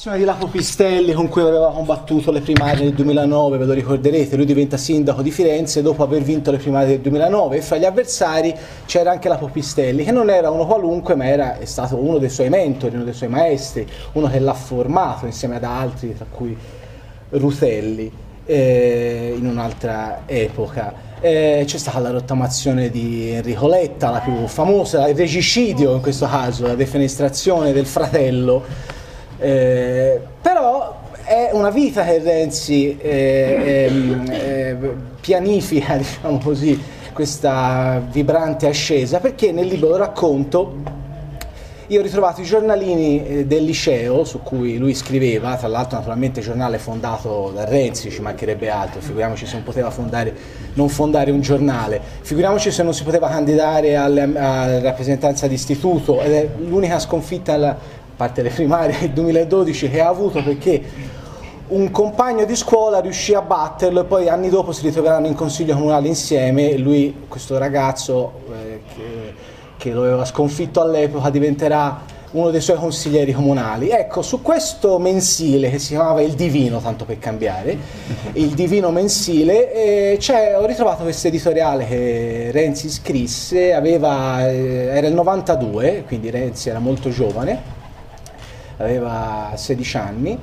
Di Lapo Pistelli, con cui aveva combattuto le primarie del 2009, ve lo ricorderete, lui diventa sindaco di Firenze dopo aver vinto le primarie del 2009 e fra gli avversari c'era anche Lapo Pistelli, che non era uno qualunque ma è stato uno dei suoi mentori, uno dei suoi maestri, uno che l'ha formato insieme ad altri, tra cui Rutelli, in un'altra epoca. C'è stata la rottamazione di Enrico Letta, la più famosa, il regicidio in questo caso, la defenestrazione del fratello. Però è una vita che Renzi pianifica, diciamo così, questa vibrante ascesa, perché nel libro lo racconto. Io ho ritrovato i giornalini del liceo su cui lui scriveva, tra l'altro naturalmente giornale fondato da Renzi, ci mancherebbe altro, figuriamoci se non poteva non fondare un giornale, figuriamoci se non si poteva candidare alla rappresentanza d'istituto, ed è l'unica sconfitta, a parte le primarie del 2012, che ha avuto, perché un compagno di scuola riuscì a batterlo e poi anni dopo si ritroveranno in consiglio comunale insieme e lui, questo ragazzo che lo aveva sconfitto all'epoca, diventerà uno dei suoi consiglieri comunali. Ecco, su questo mensile che si chiamava Il Divino, tanto per cambiare, Il Divino mensile, ho ritrovato questo editoriale che Renzi scrisse, era il 92, quindi Renzi era molto giovane, aveva 16 anni.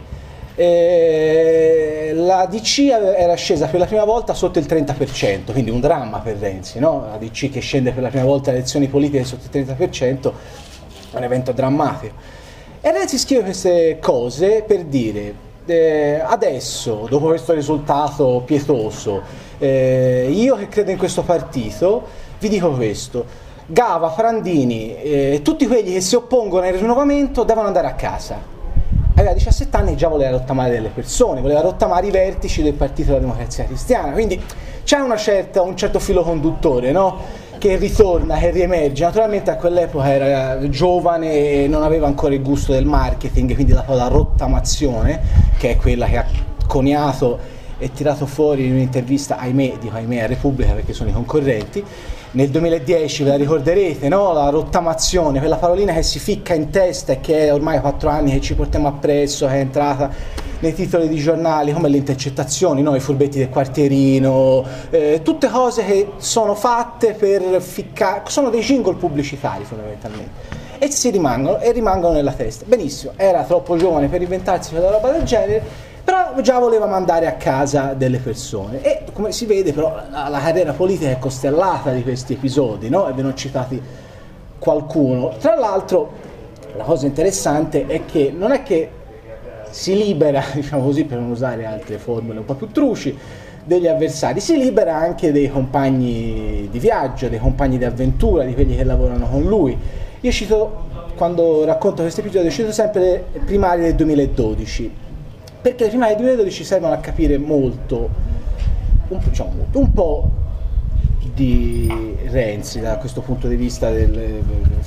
La DC era scesa per la prima volta sotto il 30%, quindi un dramma per Renzi, no? La DC che scende per la prima volta alle elezioni politiche sotto il 30% è un evento drammatico. E Renzi scrive queste cose per dire, adesso, dopo questo risultato pietoso, io che credo in questo partito, vi dico questo: Gava, Prandini, tutti quelli che si oppongono al rinnovamento devono andare a casa. Aveva 17 anni e già voleva rottamare delle persone, voleva rottamare i vertici del Partito della Democrazia Cristiana, quindi c'è un certo filo conduttore, no? Che ritorna, che riemerge. Naturalmente a quell'epoca era giovane e non aveva ancora il gusto del marketing, quindi la parola rottamazione, che è quella che ha coniato e tirato fuori in un'intervista, ahimè, dico ahimè, a Repubblica perché sono i concorrenti, nel 2010, ve la ricorderete, no? La rottamazione, quella parolina che si ficca in testa e che è ormai 4 anni che ci portiamo appresso, che è entrata nei titoli di giornali, come le intercettazioni, no? I furbetti del quartierino, tutte cose che sono fatte per ficcare, sono dei jingle pubblicitari fondamentalmente, e rimangono nella testa. Benissimo, era troppo giovane per inventarsi quella roba del genere, però già voleva mandare a casa delle persone, e come si vede però la carriera politica è costellata di questi episodi, no? E ve ne ho citati qualcuno. Tra l'altro la cosa interessante è che non è che si libera, diciamo così, per non usare altre formule un po' più truci, degli avversari, si libera anche dei compagni di viaggio, dei compagni di avventura, di quelli che lavorano con lui. Io cito, quando racconto questo episodio, cito sempre le primarie del 2012, perché le primarie del 2012 servono a capire molto, un po' di Renzi da questo punto di vista del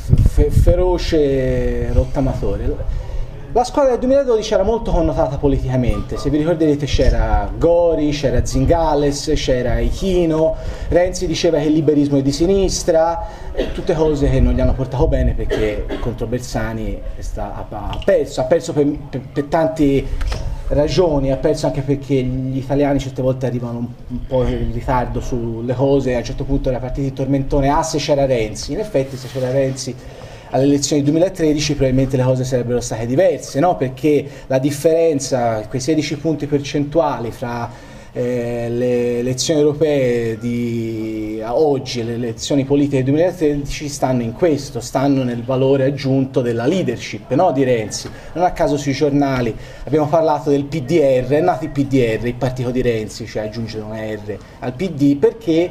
feroce rottamatore. La squadra del 2012 era molto connotata politicamente, se vi ricorderete c'era Gori, c'era Zingales, c'era Ichino, Renzi diceva che il liberismo è di sinistra, tutte cose che non gli hanno portato bene, perché contro Bersani ha perso per tanti ragioni, ha perso anche perché gli italiani certe volte arrivano un po' in ritardo sulle cose, e a un certo punto era partito il tormentone, se c'era Renzi. In effetti se c'era Renzi alle elezioni del 2013 probabilmente le cose sarebbero state diverse, no? Perché la differenza, quei 16 punti percentuali fra le elezioni europee di oggi e le elezioni politiche del 2013 stanno in questo, stanno nel valore aggiunto della leadership, no? Di Renzi. Non a caso sui giornali abbiamo parlato del PDR, è nato il PDR, il partito di Renzi, cioè aggiungere una R al PD, perché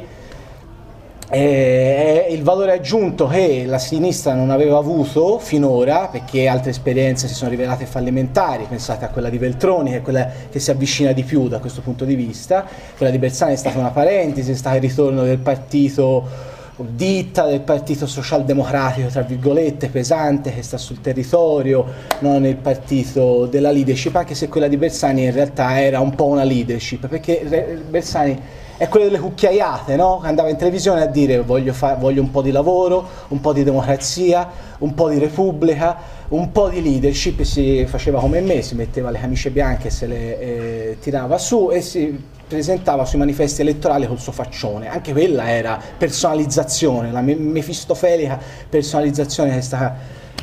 è il valore aggiunto che la sinistra non aveva avuto finora, perché altre esperienze si sono rivelate fallimentari. Pensate a quella di Veltroni, che è quella che si avvicina di più da questo punto di vista. Quella di Bersani è stata una parentesi, è stato il ritorno del partito ditta, del partito socialdemocratico tra virgolette pesante, che sta sul territorio, non il partito della leadership, anche se quella di Bersani in realtà era un po' una leadership, perché Bersani è quello delle cucchiaiate, no? Andava in televisione a dire voglio un po' di lavoro, un po' di democrazia, un po' di repubblica, un po' di leadership, si faceva come me, si metteva le camicie bianche e se le tirava su e si presentava sui manifesti elettorali col suo faccione. Anche quella era personalizzazione, la mefistofelica personalizzazione che è stata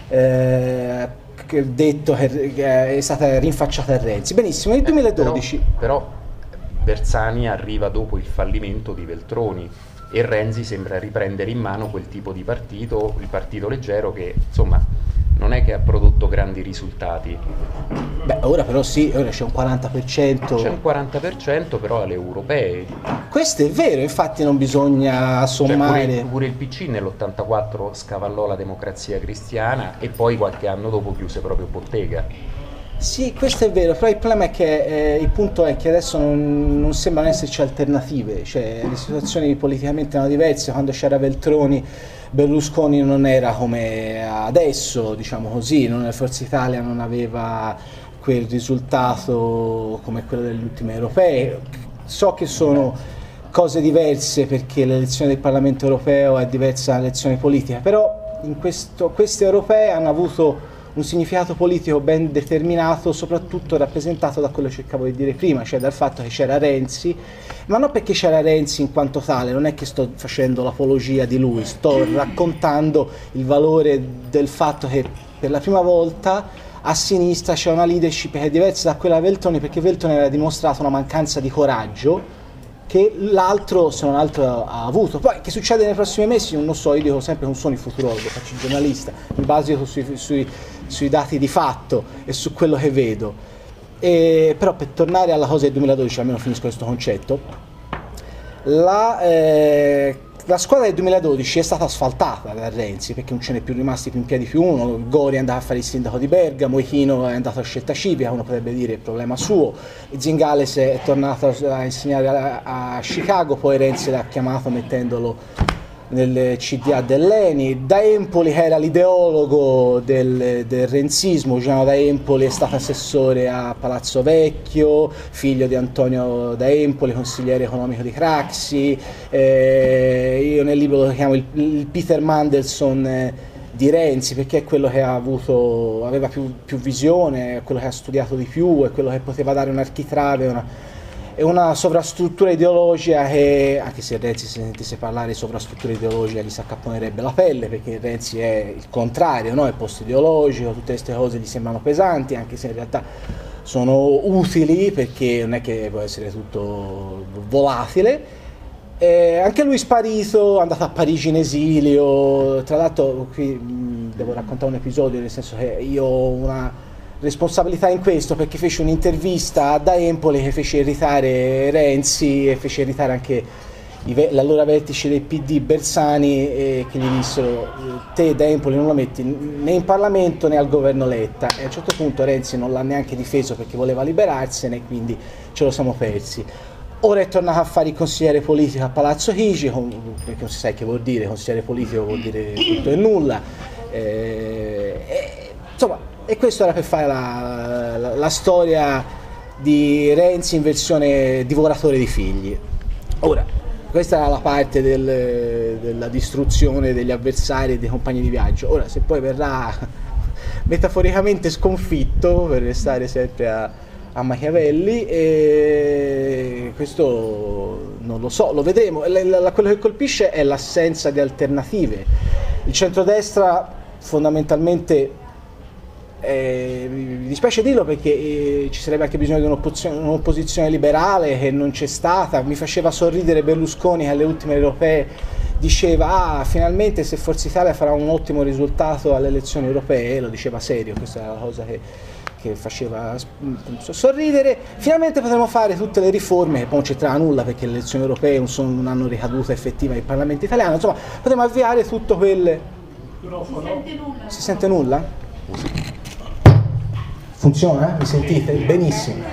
detto che è stata rinfacciata a Renzi. Benissimo, nel 2012 però Bersani arriva dopo il fallimento di Veltroni e Renzi sembra riprendere in mano quel tipo di partito, il partito leggero, che insomma non è che ha prodotto grandi risultati. Beh, ora però sì, ora c'è un 40%. C'è un 40% però alle europee. Questo è vero, infatti non bisogna sommare. Cioè pure il PC nell'84 scavallò la Democrazia Cristiana e poi qualche anno dopo chiuse proprio bottega. Sì, questo è vero, però il problema è che il punto è che adesso non sembrano esserci alternative, cioè le situazioni politicamente erano diverse. Quando c'era Veltroni, Berlusconi non era come adesso, diciamo così, Forza Italia non aveva quel risultato come quello delle ultime europee. So che sono cose diverse perché l'elezione del Parlamento europeo è diversa dall'elezione politica, però queste europee hanno avuto un significato politico ben determinato, soprattutto rappresentato da quello che cercavo di dire prima, cioè dal fatto che c'era Renzi, ma non perché c'era Renzi in quanto tale, non è che sto facendo l'apologia di lui, sto raccontando il valore del fatto che per la prima volta a sinistra c'è una leadership che è diversa da quella di Veltroni, perché Veltroni aveva dimostrato una mancanza di coraggio che l'altro, se non altro, ha avuto. Poi che succede nei prossimi mesi non lo so, io dico sempre che non sono il futurologo, faccio il giornalista, mi baso sui dati di fatto e su quello che vedo. Però per tornare alla cosa del 2012, almeno finisco questo concetto, la squadra del 2012 è stata asfaltata da Renzi perché non ce n'è più rimasti più in piedi più uno. Gori è andato a fare il sindaco di Bergamo, Ichino è andato a Scelta Civica, uno potrebbe dire il problema suo, Zingales è tornato a insegnare a Chicago, poi Renzi l'ha chiamato mettendolo nel CDA dell'ENI. Da Empoli, che era l'ideologo del renzismo, Giuliano da Empoli è stato assessore a Palazzo Vecchio, figlio di Antonio da Empoli, consigliere economico di Craxi. Io nel libro lo chiamo il Peter Mandelson di Renzi, perché è quello che aveva più visione, è quello che ha studiato di più, è quello che poteva dare un architrave, una sovrastruttura ideologica che, anche se Renzi si sentisse parlare di sovrastruttura ideologica gli si accapponerebbe la pelle, perché Renzi è il contrario, no? È post-ideologico, tutte queste cose gli sembrano pesanti, anche se in realtà sono utili, perché non è che può essere tutto volatile. Anche lui sparito, è andato a Parigi in esilio. Tra l'altro qui devo raccontare un episodio, nel senso che io ho una responsabilità in questo, perché fece un'intervista da Empoli che fece irritare Renzi e fece irritare anche l'allora vertice del PD Bersani, che gli dissero: te da Empoli non lo metti né in Parlamento né al governo Letta. E a un certo punto Renzi non l'ha neanche difeso perché voleva liberarsene, quindi ce lo siamo persi. Ora è tornato a fare il consigliere politico a Palazzo Chigi, perché non si sa che vuol dire, consigliere politico vuol dire tutto e nulla. Insomma, e questo era per fare la storia di Renzi in versione divoratore di figli. Ora, questa era la parte della distruzione degli avversari e dei compagni di viaggio. Ora, se poi verrà metaforicamente sconfitto, per restare sempre a Machiavelli, e questo non lo so, lo vedremo. Quello che colpisce è l'assenza di alternative. Il centrodestra fondamentalmente, mi dispiace dirlo perché ci sarebbe anche bisogno di un'opposizione liberale che non c'è stata. Mi faceva sorridere Berlusconi che alle ultime europee diceva: finalmente se Forza Italia farà un ottimo risultato alle elezioni europee, lo diceva serio, questa è la cosa che faceva sorridere, finalmente potremo fare tutte le riforme, che poi non c'entrava nulla perché le elezioni europee non hanno ricaduta effettiva nel Parlamento italiano, insomma potremo avviare tutto quel... Si sente nulla? Funziona? Mi sentite? Benissimo.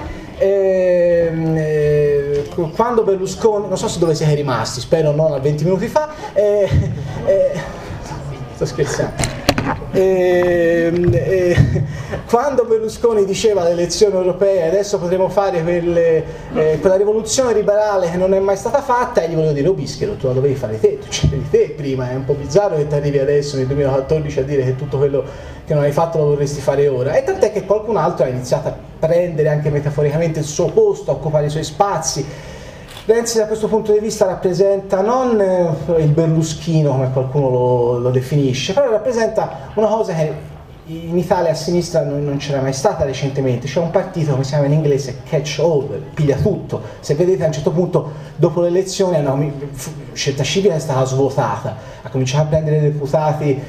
Quando Berlusconi, non so se dove siete rimasti, spero non a 20 minuti fa, sto scherzando. Quando Berlusconi diceva alle elezioni europee adesso potremo fare quella rivoluzione liberale che non è mai stata fatta, e gli volevo dire: oh Bischero, tu la dovevi fare te, tu c'eri te prima, è un po' bizzarro che ti arrivi adesso nel 2014 a dire che tutto quello che non hai fatto lo vorresti fare ora. E tant'è che qualcun altro ha iniziato a prendere anche metaforicamente il suo posto, a occupare i suoi spazi. Renzi da questo punto di vista rappresenta non il berluschino come qualcuno lo definisce, però rappresenta una cosa che in Italia a sinistra non c'era mai stata recentemente. C'è un partito, come si chiama in inglese, catch all, piglia tutto. Se vedete, a un certo punto dopo le elezioni Scelta Civica è stata svuotata, ha cominciato a prendere deputati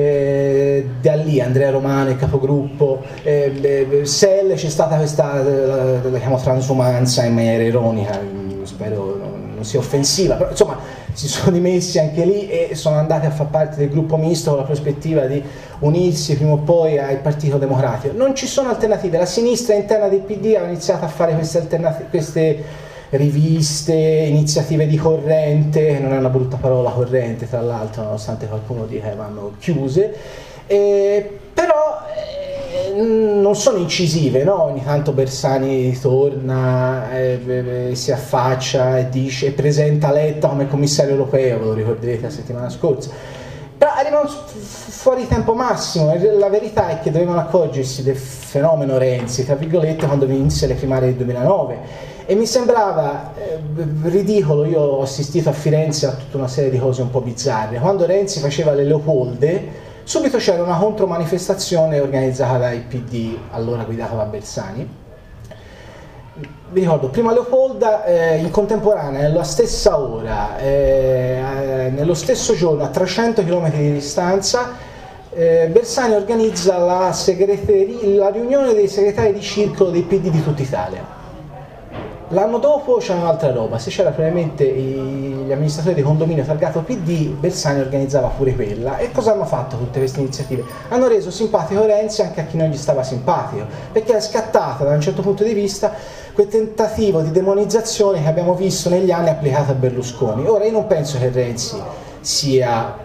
da lì, Andrea Romano il capogruppo, SEL, c'è stata questa, la chiamo transumanza in maniera ironica, spero non sia offensiva, però insomma si sono dimessi anche lì e sono andati a far parte del gruppo misto con la prospettiva di unirsi prima o poi al Partito Democratico. Non ci sono alternative, la sinistra interna del PD ha iniziato a fare queste riviste, iniziative di corrente, non è una brutta parola corrente tra l'altro, nonostante qualcuno dica che vanno chiuse, però non sono incisive, no? Ogni tanto Bersani torna, si affaccia e dice, presenta Letta come commissario europeo, ve lo ricorderete la settimana scorsa, però arrivano fuori tempo massimo. La verità è che dovevano accorgersi del fenomeno Renzi, tra virgolette, quando inizia le primarie del 2009, e mi sembrava ridicolo. Io ho assistito a Firenze a tutta una serie di cose un po' bizzarre. Quando Renzi faceva le Leopolde, subito c'era una contromanifestazione organizzata dal PD, allora guidata da Bersani. Vi ricordo, prima Leopolda, in contemporanea, nella stessa ora, nello stesso giorno, a 300 km di distanza, Bersani organizza la riunione dei segretari di circolo dei PD di tutta Italia. L'anno dopo c'era un'altra roba, se c'era probabilmente gli amministratori di condominio targato PD, Bersani organizzava pure quella. E cosa hanno fatto tutte queste iniziative? Hanno reso simpatico Renzi anche a chi non gli stava simpatico, perché è scattato da un certo punto di vista quel tentativo di demonizzazione che abbiamo visto negli anni applicato a Berlusconi. Ora io non penso che Renzi sia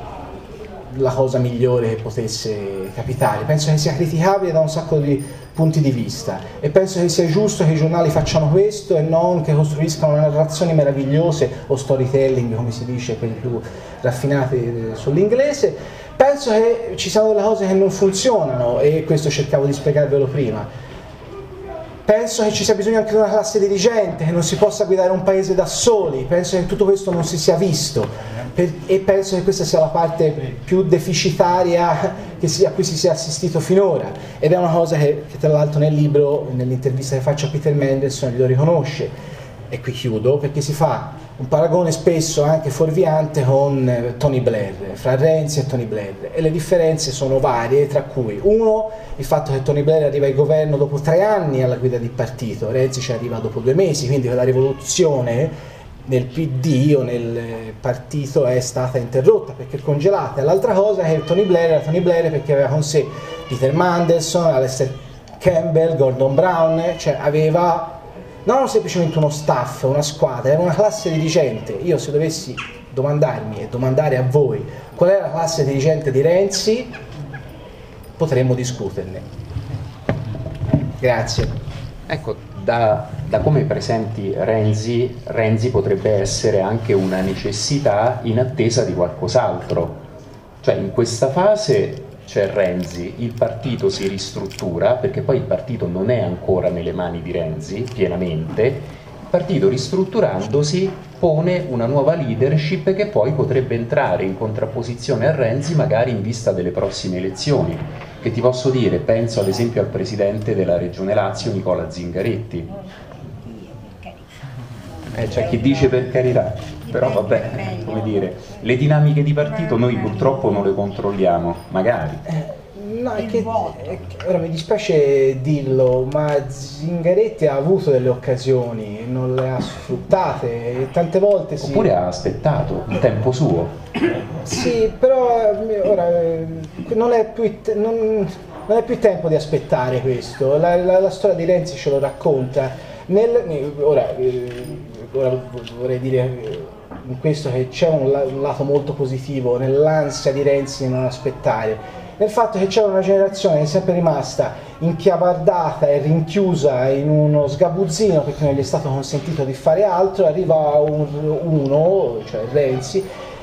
la cosa migliore che potesse capitare, penso che sia criticabile da un sacco di punti di vista, e penso che sia giusto che i giornali facciano questo e non che costruiscano narrazioni meravigliose o storytelling, come si dice, quelli più raffinati sull'inglese. Penso che ci siano delle cose che non funzionano, e questo cercavo di spiegarvelo prima. Penso che ci sia bisogno anche di una classe dirigente, che non si possa guidare un paese da soli. Penso che tutto questo non si sia visto, e penso che questa sia la parte più deficitaria a cui si sia assistito finora, ed è una cosa che tra l'altro nel libro, nell'intervista che faccio a Peter Mandelson, lo riconosce. E qui chiudo, perché si fa un paragone spesso anche fuorviante con Tony Blair, fra Renzi e Tony Blair, e le differenze sono varie, tra cui uno, il fatto che Tony Blair arriva al governo dopo 3 anni alla guida del partito, Renzi ci arriva dopo 2 mesi, quindi quella rivoluzione nel PD o nel partito è stata interrotta perché è congelata. E l'altra cosa è che Tony Blair era Tony Blair perché aveva con sé Peter Mandelson, Alastair Campbell, Gordon Brown, cioè aveva non semplicemente uno staff, una squadra, era una classe dirigente. Io se dovessi domandarmi e domandare a voi qual è la classe dirigente di Renzi, potremmo discuterne. Grazie. Ecco, da come presenti Renzi potrebbe essere anche una necessità in attesa di qualcos'altro. Cioè in questa fase c'è Renzi, il partito si ristruttura, perché poi il partito non è ancora nelle mani di Renzi pienamente, il partito ristrutturandosi pone una nuova leadership che poi potrebbe entrare in contrapposizione a Renzi magari in vista delle prossime elezioni. Che ti posso dire? Penso ad esempio al presidente della Regione Lazio, Nicola Zingaretti. C'è chi dice per carità, però vabbè, come dire, le dinamiche di partito noi purtroppo non le controlliamo, magari. No, è che ora mi dispiace dirlo, ma Zingaretti ha avuto delle occasioni, non le ha sfruttate, e tante volte Oppure ha aspettato il tempo suo. Sì, però ora non è più tempo di aspettare questo. La storia di Renzi ce lo racconta. Ora vorrei dire in questo che c'è un lato molto positivo nell'ansia di Renzi di non aspettare. nel fatto che c'era una generazione che è sempre rimasta inchiavardata e rinchiusa in uno sgabuzzino perché non gli è stato consentito di fare altro, e arriva uno, cioè Renzi,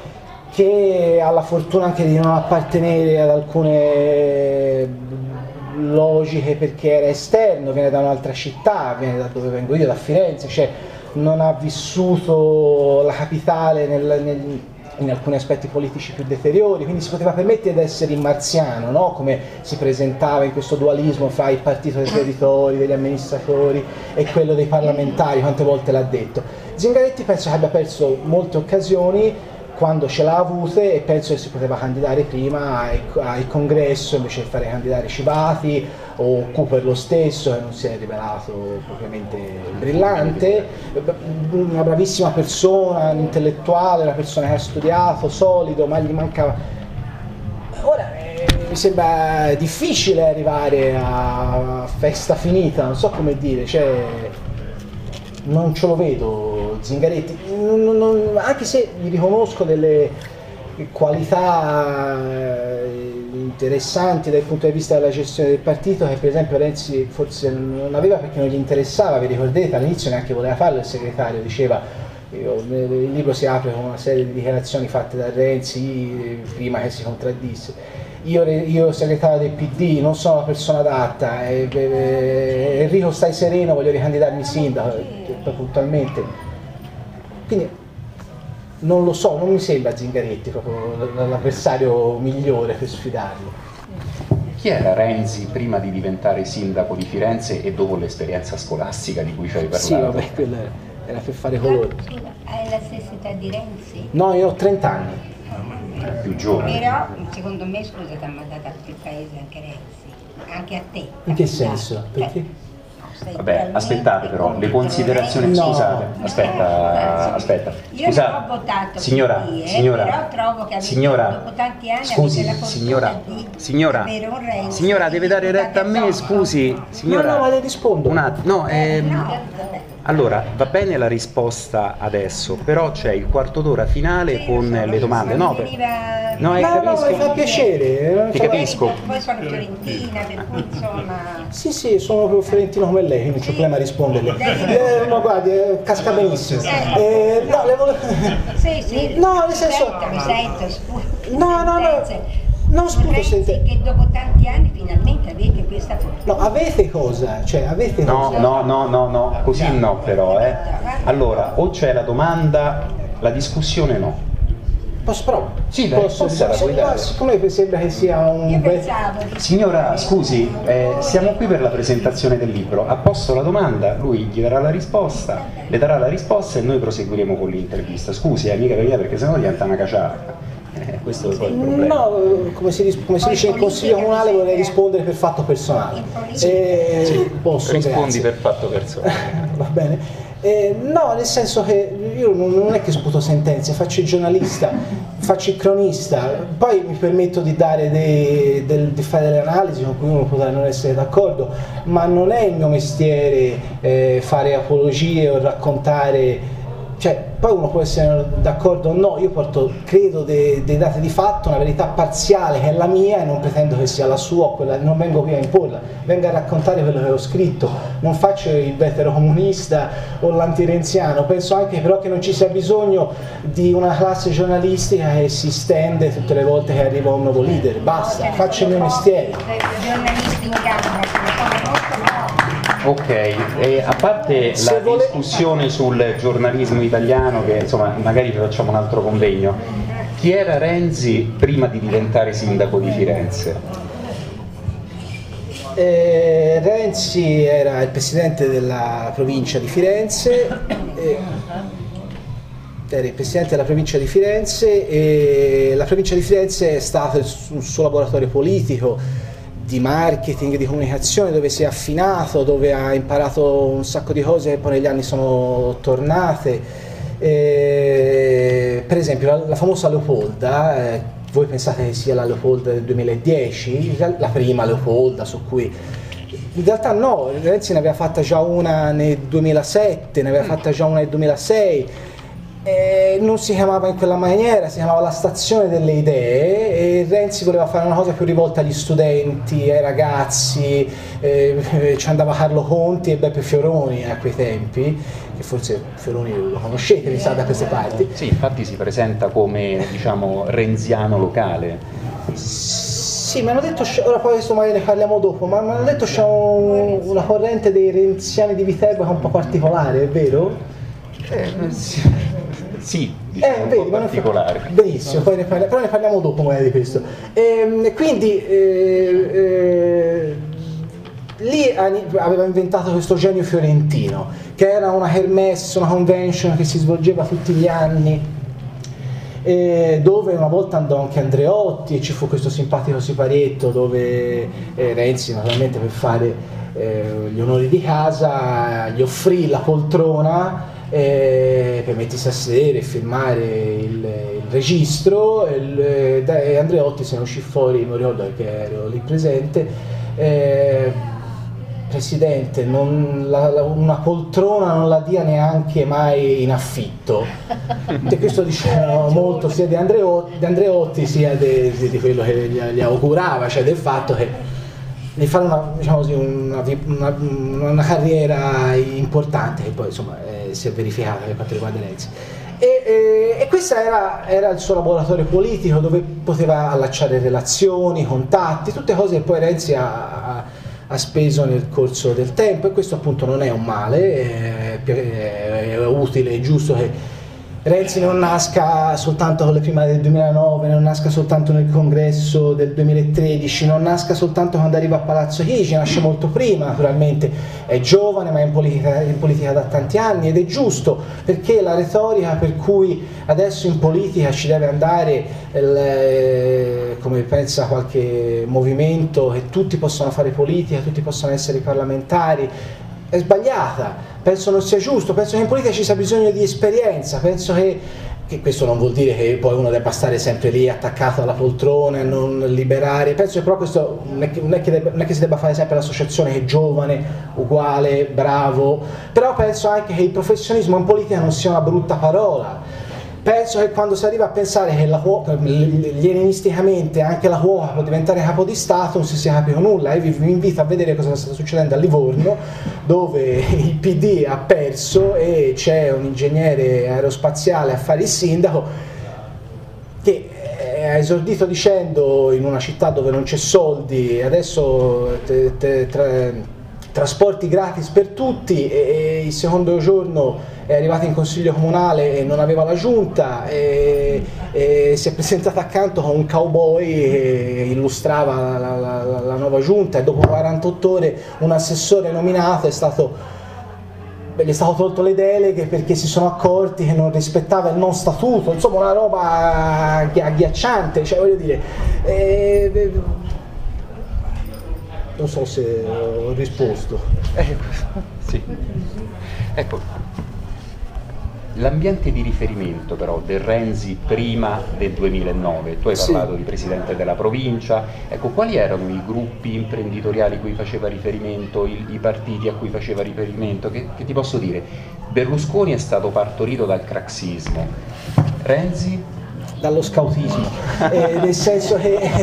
che ha la fortuna anche di non appartenere ad alcune logiche perché era esterno, viene da un'altra città, viene da dove vengo io, da Firenze, cioè non ha vissuto la capitale in alcuni aspetti politici più deteriori, quindi si poteva permettere di essere in marziano, no? Come si presentava in questo dualismo fra il partito dei creditori, degli amministratori e quello dei parlamentari, quante volte l'ha detto. Zingaretti penso che abbia perso molte occasioni quando ce l'ha avute, e penso che si poteva candidare prima al congresso invece di fare candidare Civati o Cooper lo stesso, che non si è rivelato propriamente brillante, una bravissima persona, un intellettuale, una persona che ha studiato, solido, ma gli mancava. Ora mi sembra difficile arrivare a festa finita, non so come dire, cioè non ce lo vedo Zingaretti, anche se gli riconosco delle qualità interessanti dal punto di vista della gestione del partito, che per esempio Renzi forse non aveva perché non gli interessava. Vi ricordate, all'inizio neanche voleva farlo il segretario, diceva, il libro si apre con una serie di dichiarazioni fatte da Renzi prima che si contraddisse. Io segretario del PD non sono la persona adatta, Enrico stai sereno, voglio ricandidarmi sindaco, puntualmente. Quindi non lo so, non mi sembra Zingaretti proprio l'avversario migliore per sfidarlo. Chi era Renzi prima di diventare sindaco di Firenze e dopo l'esperienza scolastica di cui ci hai parlato? Sì, vabbè, quello era per fare colore. Scusa, hai la stessa età di Renzi? No, io ho 30 anni. Più giovane. Però, secondo me, scusa, ti ha mandato a quel paese anche Renzi, anche a te. In che senso? Perché? Vabbè, aspettate però, le considerazioni, No. scusate, aspetta, Io scusate, non ho votato signora, però trovo che dopo tanti anni scusi, avete la signora, fortuna di avere un Renzi. signora, deve dare retta a me, scusi, signora, No, ma le rispondo. un attimo, No, vabbè. allora, va bene la risposta adesso, però c'è il quarto d'ora finale Sì, con lo so, le domande, no? No, mi fa piacere. Ti capisco. Poi sono fiorentina, per cui insomma... Sì, sono proprio fiorentino come lei, quindi non c'è problema a risponderle. No, guardi, casca benissimo. No, le volevo... Sì, No, nel senso... mi sento, scusa. No, non sputo sente. Che dopo tanti anni finalmente avete questa fortuna. No, avete cosa? Cioè, avete cosa? No, così no però, Allora, o c'è la domanda, la discussione no. Posso provare? Sì, dai, posso la puoi dare. Siccome mi sembra che sia un Io bel... pensavo di... Signora, scusi, siamo qui per la presentazione del libro, ha posto la domanda, lui gli darà la risposta, le darà la risposta e noi proseguiremo con l'intervista. Scusi, mica per via, perché sennò diventa una caciara. Questo è poi il problema. No, come si dice in consiglio comunale, vorrei rispondere per fatto personale. Posso, Rispondi grazie. per fatto personale. Va bene. No, nel senso che io non è che sputo sentenze, faccio il giornalista, faccio il cronista, poi mi permetto di dare di fare delle analisi con cui uno potrà non essere d'accordo, ma non è il mio mestiere fare apologie o raccontare. Cioè, poi uno può essere d'accordo o no, io porto, credo, dei dati di fatto, una verità parziale che è la mia e non pretendo che sia la sua o quella, non vengo qui a imporla, vengo a raccontare quello che ho scritto, non faccio il veterocomunista o l'antirenziano, penso anche però che non ci sia bisogno di una classe giornalistica che si stende tutte le volte che arriva un nuovo leader, basta, faccio il mio mestiere. Giornalisti in gamba, sono molto bravi. Ok, e a parte la discussione sul giornalismo italiano, che insomma magari facciamo un altro convegno, chi era Renzi prima di diventare sindaco di Firenze? Renzi era il presidente della provincia di Firenze, era il presidente della provincia di Firenze e la provincia di Firenze è stato un suo laboratorio politico, di marketing, di comunicazione, dove si è affinato, dove ha imparato un sacco di cose che poi negli anni sono tornate. Per esempio la famosa Leopolda, voi pensate che sia la Leopolda del 2010, la prima Leopolda su cui... In realtà no, Renzi ne aveva fatta già una nel 2007, ne aveva fatta già una nel 2006, Non si chiamava in quella maniera, si chiamava la stazione delle idee, e Renzi voleva fare una cosa più rivolta agli studenti, ai ragazzi, ci andava Carlo Conti e Beppe Fioroni a quei tempi, che forse Fioroni lo conoscete, mi sa, da queste parti. Sì, infatti si presenta come, diciamo, renziano locale. Sì, mi hanno detto, ora poi questo magari ne parliamo dopo, ma mi hanno detto c'è una corrente dei renziani di Viterbo che è un po' particolare, è vero? Sì, diciamo un po' particolare. Benissimo, poi però ne parliamo dopo magari di questo. Quindi lì aveva inventato questo genio fiorentino, che era una kermesse, una convention che si svolgeva tutti gli anni, dove una volta andò anche Andreotti e ci fu questo simpatico siparietto dove Renzi, naturalmente per fare gli onori di casa, gli offrì la poltrona per mettersi a sedere e firmare il registro, e Andreotti se ne uscì fuori, non ricordo perché ero lì presente, Presidente, una poltrona non la dia neanche mai in affitto. E questo diceva molto sia di Andreotti sia di quello che gli augurava, cioè del fatto che di fare una carriera importante, che poi insomma si è verificata per quanto riguarda Renzi. E questo era il suo laboratorio politico, dove poteva allacciare relazioni, contatti, tutte cose che poi Renzi ha speso nel corso del tempo, e questo appunto non è un male, è utile, è giusto che Renzi non nasca soltanto con le primarie del 2009, non nasca soltanto nel congresso del 2013, non nasca soltanto quando arriva a Palazzo Chigi, nasce molto prima naturalmente, è giovane ma è in politica da tanti anni, ed è giusto, perché la retorica per cui adesso in politica ci deve andare, come pensa qualche movimento, che tutti possano fare politica, tutti possano essere parlamentari, è sbagliata. Penso non sia giusto, penso che in politica ci sia bisogno di esperienza, penso che questo non vuol dire che poi uno debba stare sempre lì attaccato alla poltrona e non liberare, penso che però questo non è che si debba fare sempre l'associazione che è giovane, uguale, bravo, però penso anche che il professionismo in politica non sia una brutta parola. Penso che quando si arriva a pensare che lenisticamente anche la cuoca può diventare capo di Stato non si sia capito nulla, e vi invito a vedere cosa sta succedendo a Livorno, dove il PD ha perso e c'è un ingegnere aerospaziale a fare il sindaco che ha esordito dicendo: in una città dove non c'è soldi, adesso trasporti gratis per tutti, e il secondo giorno è arrivato in consiglio comunale e non aveva la giunta, e si è presentato accanto con un cowboy che illustrava la nuova giunta, e dopo 48 ore un assessore nominato gli è stato tolto le deleghe perché si sono accorti che non rispettava il non statuto, insomma una roba agghiacciante, cioè voglio dire, non so se ho risposto. Sì. Ecco, l'ambiente di riferimento però del Renzi prima del 2009, tu hai parlato di presidente della provincia, ecco, quali erano i gruppi imprenditoriali a cui faceva riferimento, i partiti a cui faceva riferimento? Che ti posso dire? Berlusconi è stato partorito dal craxismo, Renzi? Dallo scautismo, nel senso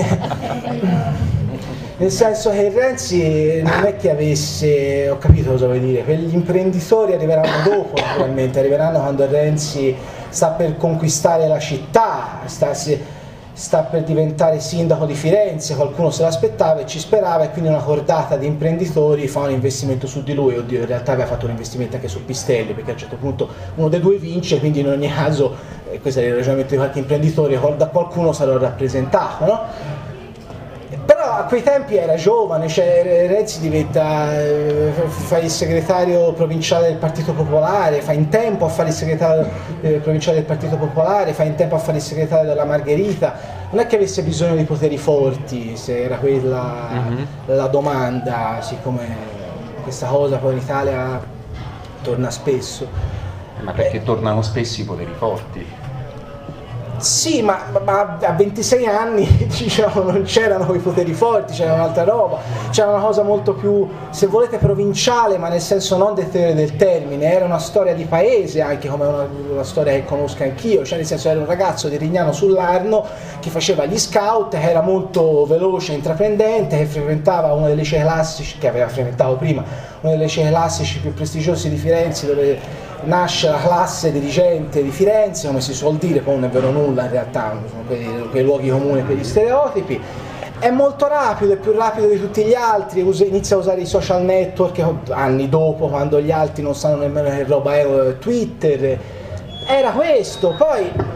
che Renzi non è che avesse, ho capito cosa vuoi dire, gli imprenditori arriveranno dopo, naturalmente, arriveranno quando Renzi sta per conquistare la città, sta per diventare sindaco di Firenze, qualcuno se l'aspettava e ci sperava, e quindi una cordata di imprenditori fa un investimento su di lui. Oddio, in realtà aveva fatto un investimento anche su Pistelli, perché a un certo punto uno dei due vince, quindi in ogni caso, questo è il ragionamento di qualche imprenditore, da qualcuno sarà rappresentato, no? Però a quei tempi era giovane, cioè Renzi fa il segretario provinciale del Partito Popolare, fa in tempo a fare il segretario provinciale del Partito Popolare, fa in tempo a fare il segretario della Margherita, non è che avesse bisogno di poteri forti, se era quella la domanda, siccome questa cosa poi in Italia torna spesso. Ma perché tornano spesso i poteri forti? Sì, ma a 26 anni diciamo, non c'erano quei poteri forti, c'era un'altra roba, c'era una cosa molto più, se volete, provinciale, ma nel senso non deteriore del termine, era una storia di paese anche come una storia che conosco anch'io, cioè nel senso era un ragazzo di Rignano sull'Arno che faceva gli scout, che era molto veloce, intraprendente, che frequentava uno dei licei classici, che aveva frequentato prima, uno dei licei classici più prestigiosi di Firenze, dove nasce la classe dirigente di Firenze, come si suol dire, poi non è vero nulla in realtà, sono quei luoghi comuni per gli stereotipi. È molto rapido, è più rapido di tutti gli altri, inizia a usare i social network anni dopo, quando gli altri non sanno nemmeno che roba è Twitter. Era questo, poi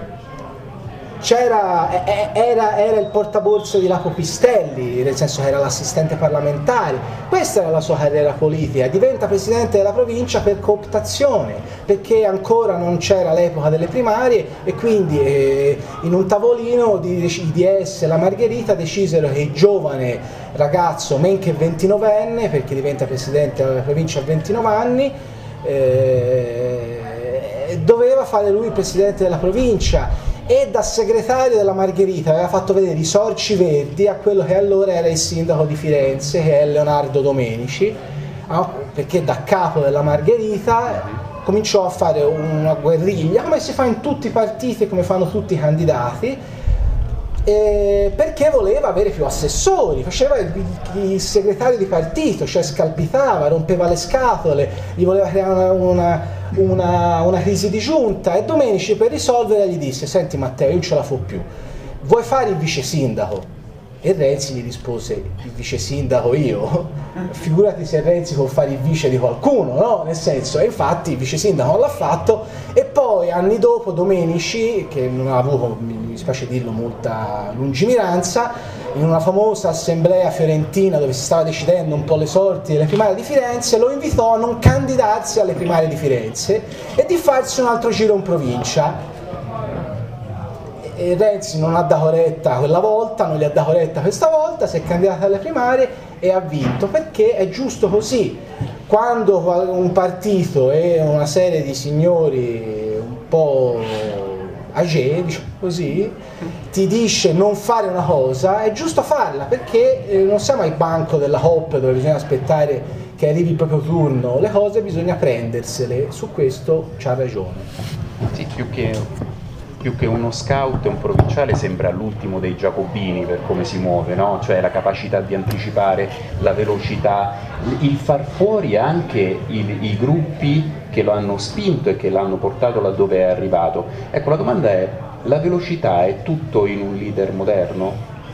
era il portaborse di Lapo Pistelli, nel senso che era l'assistente parlamentare, questa era la sua carriera politica, diventa presidente della provincia per cooptazione, perché ancora non c'era l'epoca delle primarie e quindi in un tavolino di IDS e la Margherita decisero che il giovane ragazzo, men che 29enne, perché diventa presidente della provincia a 29 anni, doveva fare lui il presidente della provincia, e da segretario della Margherita aveva fatto vedere i sorci verdi a quello che allora era il sindaco di Firenze, che è Leonardo Domenici, perché da capo della Margherita cominciò a fare una guerriglia, come si fa in tutti i partiti, come fanno tutti i candidati, perché voleva avere più assessori, faceva il segretario di partito, cioè scalpitava, rompeva le scatole, gli voleva creare una crisi di giunta, e Domenici per risolvere gli disse: senti Matteo, io non ce la fo più, vuoi fare il vice sindaco? E Renzi gli rispose: il vice sindaco io? Figurati se Renzi può fare il vice di qualcuno, no? Nel senso, e infatti il vice sindaco non l'ha fatto, e poi anni dopo Domenici, che non ha avuto, mi spiace dirlo, molta lungimiranza, in una famosa assemblea fiorentina dove si stava decidendo un po' le sorti delle primarie di Firenze, lo invitò a non candidarsi alle primarie di Firenze e di farsi un altro giro in provincia. E Renzi non ha dato retta quella volta, non gli ha dato retta questa volta, si è candidato alle primarie e ha vinto, perché è giusto così. Quando un partito e una serie di signori un po' âgé, diciamo così, ti dice non fare una cosa, è giusto farla, perché non siamo al banco della Hop dove bisogna aspettare che arrivi il proprio turno, le cose bisogna prendersele, su questo c'ha ragione. Sì, più che uno scout, un provinciale sembra l'ultimo dei giacobini per come si muove, no? Cioè la capacità di anticipare, la velocità, il far fuori anche i gruppi che lo hanno spinto e che l'hanno portato laddove è arrivato. Ecco, la domanda è: la velocità è tutto in un leader moderno?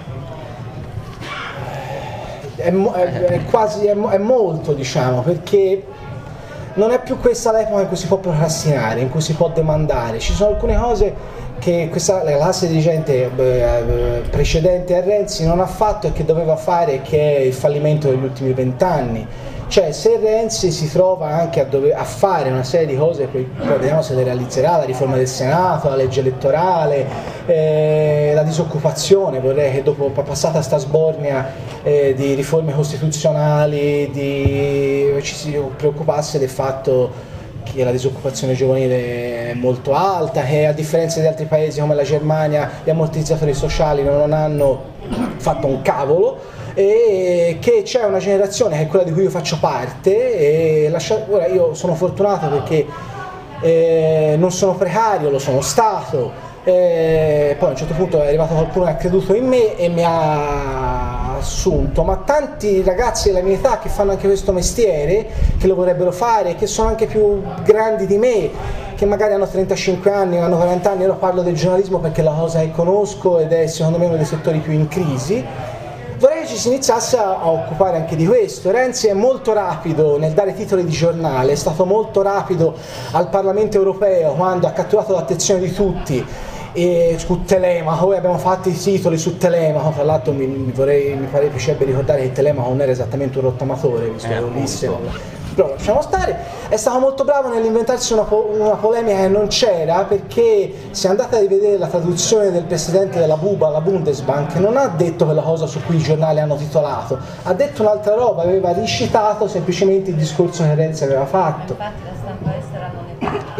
È molto, diciamo, perché non è più questa l'epoca in cui si può procrastinare, in cui si può demandare. Ci sono alcune cose che la classe dirigente precedente a Renzi non ha fatto e che doveva fare, che è il fallimento degli ultimi 20 anni. Cioè, se Renzi si trova anche a fare una serie di cose, poi vediamo se le realizzerà, la riforma del Senato, la legge elettorale, la disoccupazione, vorrei che dopo passata sta sbornia di riforme costituzionali ci si preoccupasse del fatto che la disoccupazione giovanile è molto alta, che a differenza di altri paesi come la Germania gli ammortizzatori sociali non hanno fatto un cavolo, e che c'è una generazione che è quella di cui io faccio parte, e ora io sono fortunato perché non sono precario, lo sono stato, poi a un certo punto è arrivato qualcuno che ha creduto in me e mi ha assunto, ma tanti ragazzi della mia età che fanno anche questo mestiere, che lo vorrebbero fare, che sono anche più grandi di me, che magari hanno 35 anni o hanno 40 anni, io parlo del giornalismo perché è la cosa che conosco ed è secondo me uno dei settori più in crisi. Vorrei che ci si iniziasse a occupare anche di questo. Renzi è molto rapido nel dare titoli di giornale, è stato molto rapido al Parlamento europeo quando ha catturato l'attenzione di tutti su Telemaco. Poi abbiamo fatto i titoli su Telemaco, tra l'altro mi piacerebbe ricordare che Telemaco non era esattamente un rottamatore, visto che Ulisse, però lasciamo stare. È stato molto bravo nell'inventarsi una polemica che non c'era, perché se andate a rivedere la traduzione del presidente della BUBA alla Bundesbank, non ha detto quella cosa su cui i giornali hanno titolato, ha detto un'altra roba, aveva ricitato semplicemente il discorso che Renzi aveva fatto. Infatti la stampa estera non è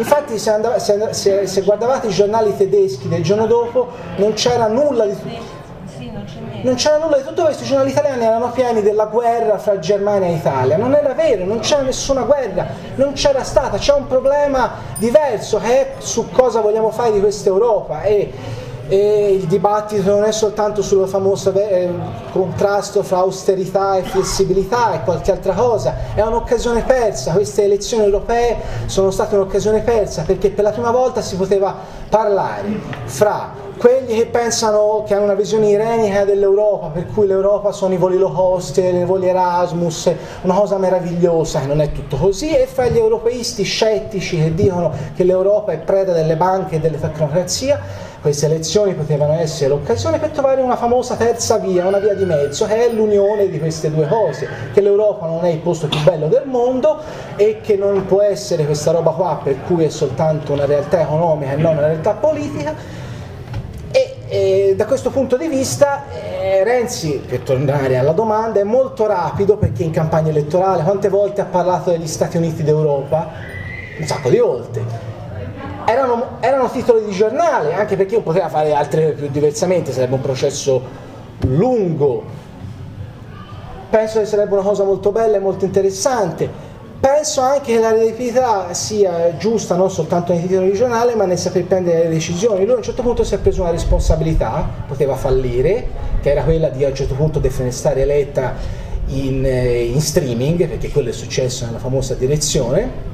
Infatti se guardavate i giornali tedeschi del giorno dopo non c'era nulla di tutto. Non c'era nulla di tutto questo, i giornali italiani erano pieni della guerra fra Germania e Italia. Non era vero, non c'era nessuna guerra, non c'era stata, c'è un problema diverso che è su cosa vogliamo fare di questa Europa, e il dibattito non è soltanto sul famoso contrasto fra austerità e flessibilità e qualche altra cosa, è un'occasione persa. Queste elezioni europee sono state un'occasione persa, perché per la prima volta si poteva parlare fra quelli che pensano, che hanno una visione irenica dell'Europa, per cui l'Europa sono i voli low cost, i voli Erasmus, una cosa meravigliosa, che non è tutto così, e fra gli europeisti scettici che dicono che l'Europa è preda delle banche e delle tecnocrazie. Queste elezioni potevano essere l'occasione per trovare una famosa terza via, una via di mezzo, che è l'unione di queste due cose, che l'Europa non è il posto più bello del mondo e che non può essere questa roba qua per cui è soltanto una realtà economica e non una realtà politica. E da questo punto di vista Renzi, per tornare alla domanda, è molto rapido, perché in campagna elettorale quante volte ha parlato degli Stati Uniti d'Europa? Un sacco di volte. Erano titoli di giornale, anche perché non poteva fare altre più diversamente, sarebbe un processo lungo. Penso che sarebbe una cosa molto bella e molto interessante. Penso anche che la redditività sia giusta non soltanto nei titoli di giornale, ma nel saper prendere le decisioni. Lui a un certo punto si è preso una responsabilità, poteva fallire, che era quella di a un certo punto defenestrare Letta in streaming, perché quello è successo nella famosa direzione.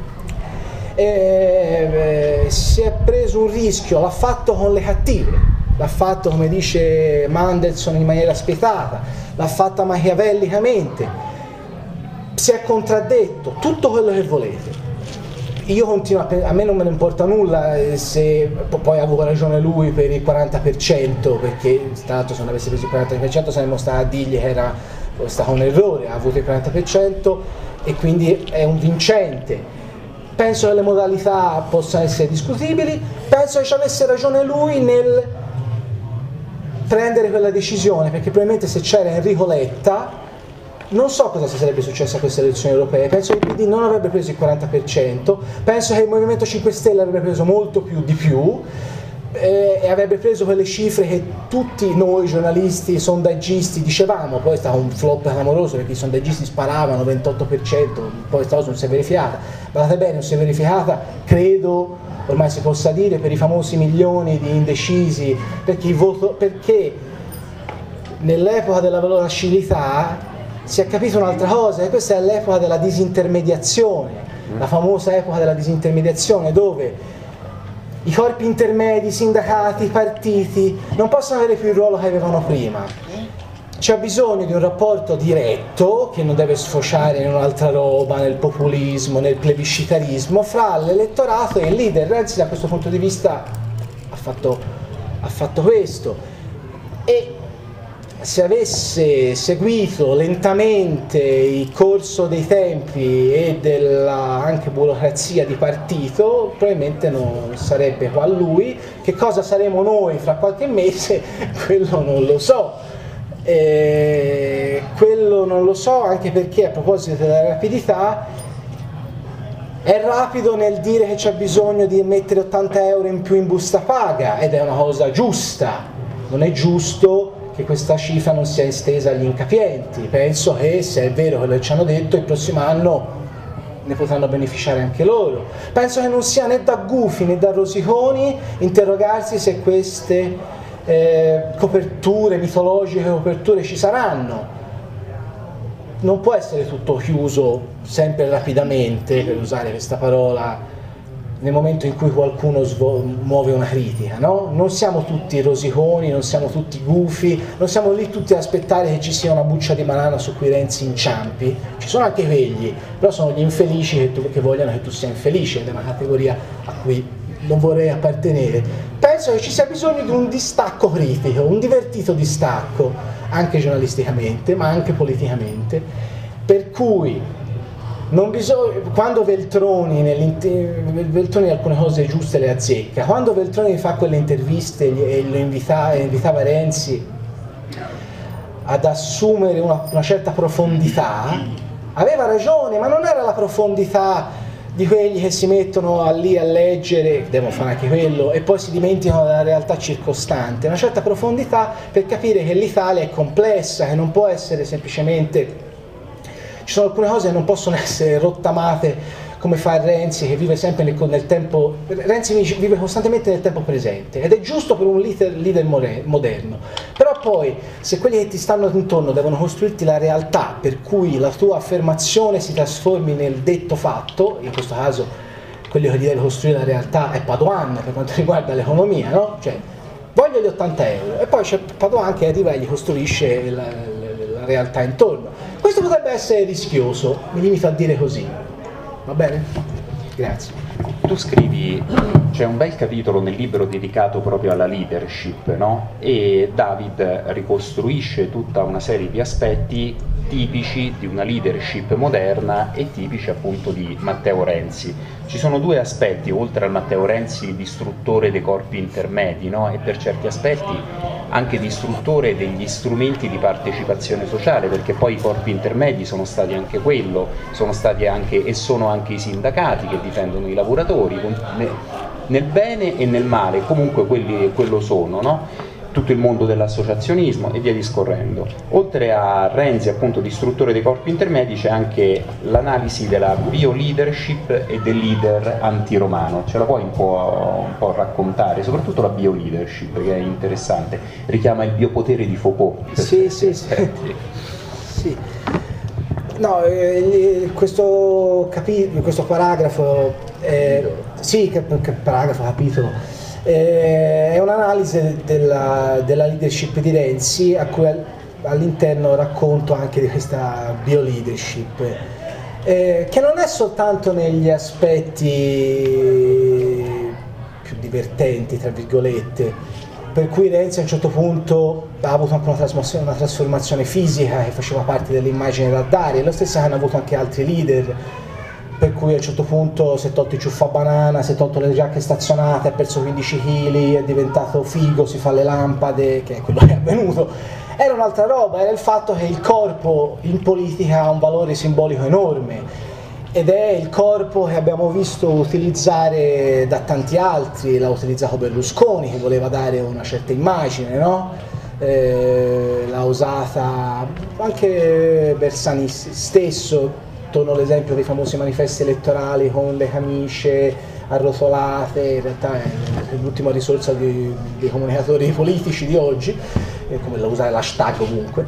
Si è preso un rischio, l'ha fatto con le cattive, l'ha fatto, come dice Mandelson, in maniera spietata, l'ha fatta machiavellicamente, si è contraddetto, tutto quello che volete. Io continuo a me non me ne importa nulla se poi ha avuto ragione lui per il 40%, perché tra l'altro se non avesse preso il 40% saremmo stati a dirgli che era stato un errore, ha avuto il 40% e quindi è un vincente. Penso che le modalità possano essere discutibili, penso che ci avesse ragione lui nel prendere quella decisione, perché probabilmente se c'era Enrico Letta non so cosa sarebbe successo a queste elezioni europee. Penso che il PD non avrebbe preso il 40%, penso che il Movimento 5 Stelle avrebbe preso molto più di più, e avrebbe preso quelle cifre che tutti noi giornalisti, sondaggisti dicevamo. Poi è stato un flop clamoroso, perché i sondaggisti sparavano 28%, poi questa cosa non si è verificata. Guardate bene, non si è verificata, credo ormai si possa dire, per i famosi milioni di indecisi, perché nell'epoca della volatilità si è capito un'altra cosa, e questa è l'epoca della disintermediazione, la famosa epoca della disintermediazione, dove i corpi intermedi, i sindacati, i partiti non possono avere più il ruolo che avevano prima. C'è bisogno di un rapporto diretto, che non deve sfociare in un'altra roba, nel populismo, nel plebiscitarismo, fra l'elettorato e il leader. Renzi da questo punto di vista ha fatto questo, e se avesse seguito lentamente il corso dei tempi e della anche burocrazia di partito, probabilmente non sarebbe qua lui. Che cosa saremo noi fra qualche mese? Quello non lo so. Quello non lo so, anche perché, a proposito della rapidità, è rapido nel dire che c'è bisogno di mettere 80 euro in più in busta paga, ed è una cosa giusta. Non è giusto che questa cifra non sia estesa agli incapienti. Penso che, se è vero quello che ci hanno detto, il prossimo anno ne potranno beneficiare anche loro. Penso che non sia né da gufi né da rosiconi interrogarsi se queste coperture mitologiche, coperture ci saranno. Non può essere tutto chiuso sempre rapidamente, per usare questa parola, nel momento in cui qualcuno muove una critica, no? Non siamo tutti rosiconi, non siamo tutti gufi, non siamo lì tutti ad aspettare che ci sia una buccia di banana su cui Renzi inciampi. Ci sono anche quelli, però sono gli infelici che vogliono che tu sia infelice, ed è una categoria a cui non vorrei appartenere. Penso che ci sia bisogno di un distacco critico, un divertito distacco, anche giornalisticamente, ma anche politicamente, per cui non bisogna, quando Veltroni alcune cose giuste le azzecca, quando Veltroni fa quelle interviste e lo invitava Renzi ad assumere una certa profondità, aveva ragione, ma non era la profondità di quelli che si mettono lì a leggere, devono fare anche quello, e poi si dimenticano della realtà circostante, una certa profondità per capire che l'Italia è complessa, che non può essere semplicemente, ci sono alcune cose che non possono essere rottamate come fa Renzi, che vive sempre nel tempo, Renzi vive costantemente nel tempo presente, ed è giusto per un leader moderno, però poi se quelli che ti stanno intorno devono costruirti la realtà per cui la tua affermazione si trasformi nel detto fatto, in questo caso quello che gli deve costruire la realtà è Padoan per quanto riguarda l'economia, no? Cioè, voglio gli 80 euro, e poi c'è Padoan che arriva e gli costruisce la realtà intorno. Questo potrebbe essere rischioso, mi limito a dire così. Va bene? Grazie. Tu scrivi, c'è un bel capitolo nel libro dedicato proprio alla leadership, no? E David ricostruisce tutta una serie di aspetti tipici di una leadership moderna e tipici appunto di Matteo Renzi. Ci sono due aspetti, oltre al Matteo Renzi distruttore dei corpi intermedi, no? E per certi aspetti anche distruttore degli strumenti di partecipazione sociale, perché poi i corpi intermedi sono stati anche quello, sono stati anche e sono anche i sindacati che difendono i lavoratori nel bene e nel male, comunque quello sono, no? Tutto il mondo dell'associazionismo e via discorrendo. Oltre a Renzi appunto distruttore dei corpi intermedi, c'è anche l'analisi della bioleadership e del leader antiromano. Ce la puoi un po' raccontare, soprattutto la bioleadership, che è interessante, richiama il biopotere di Foucault. Sì. No, questo paragrafo, capitolo, è un'analisi della leadership di Renzi, a cui all'interno racconto anche di questa bioleadership, che non è soltanto negli aspetti più divertenti, tra virgolette, per cui Renzi a un certo punto ha avuto anche una trasformazione fisica che faceva parte dell'immagine da dare, e lo stesso che hanno avuto anche altri leader, per cui a un certo punto si è tolto il ciuffabanana, si è tolto le giacche stazionate, ha perso 15 kg, è diventato figo, si fa le lampade, che è quello che è avvenuto. Era un'altra roba, era il fatto che il corpo in politica ha un valore simbolico enorme, ed è il corpo che abbiamo visto utilizzare da tanti altri. L'ha utilizzato Berlusconi, che voleva dare una certa immagine, no? L'ha usata anche Bersani stesso. Torno all'esempio dei famosi manifesti elettorali con le camicie arrotolate, in realtà è l'ultima risorsa dei comunicatori politici di oggi, come usare l'hashtag ovunque.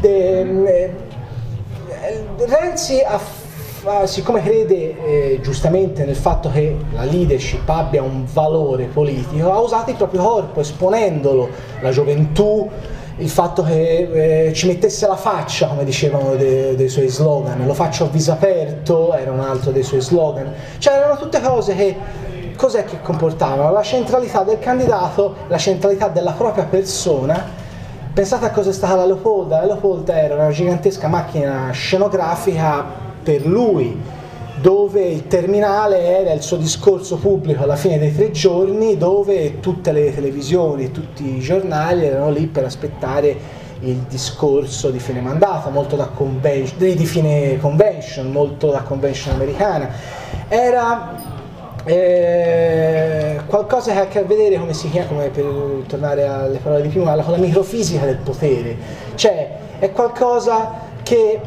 Renzi siccome crede giustamente nel fatto che la leadership abbia un valore politico, ha usato il proprio corpo, esponendolo, la gioventù, il fatto che ci mettesse la faccia, come dicevano dei suoi slogan, lo faccio a viso aperto, era un altro dei suoi slogan, cioè erano tutte cose che, cos'è che comportavano? La centralità del candidato, la centralità della propria persona. Pensate a cosa è stata la Leopolda era una gigantesca macchina scenografica per lui, dove il terminale era il suo discorso pubblico alla fine dei 3 giorni, dove tutte le televisioni, tutti i giornali erano lì per aspettare il discorso di fine mandato, molto da di fine convention, molto da convention americana. Era qualcosa che ha a che vedere, come si chiama, come per tornare alle parole di prima, con la microfisica del potere, cioè è qualcosa che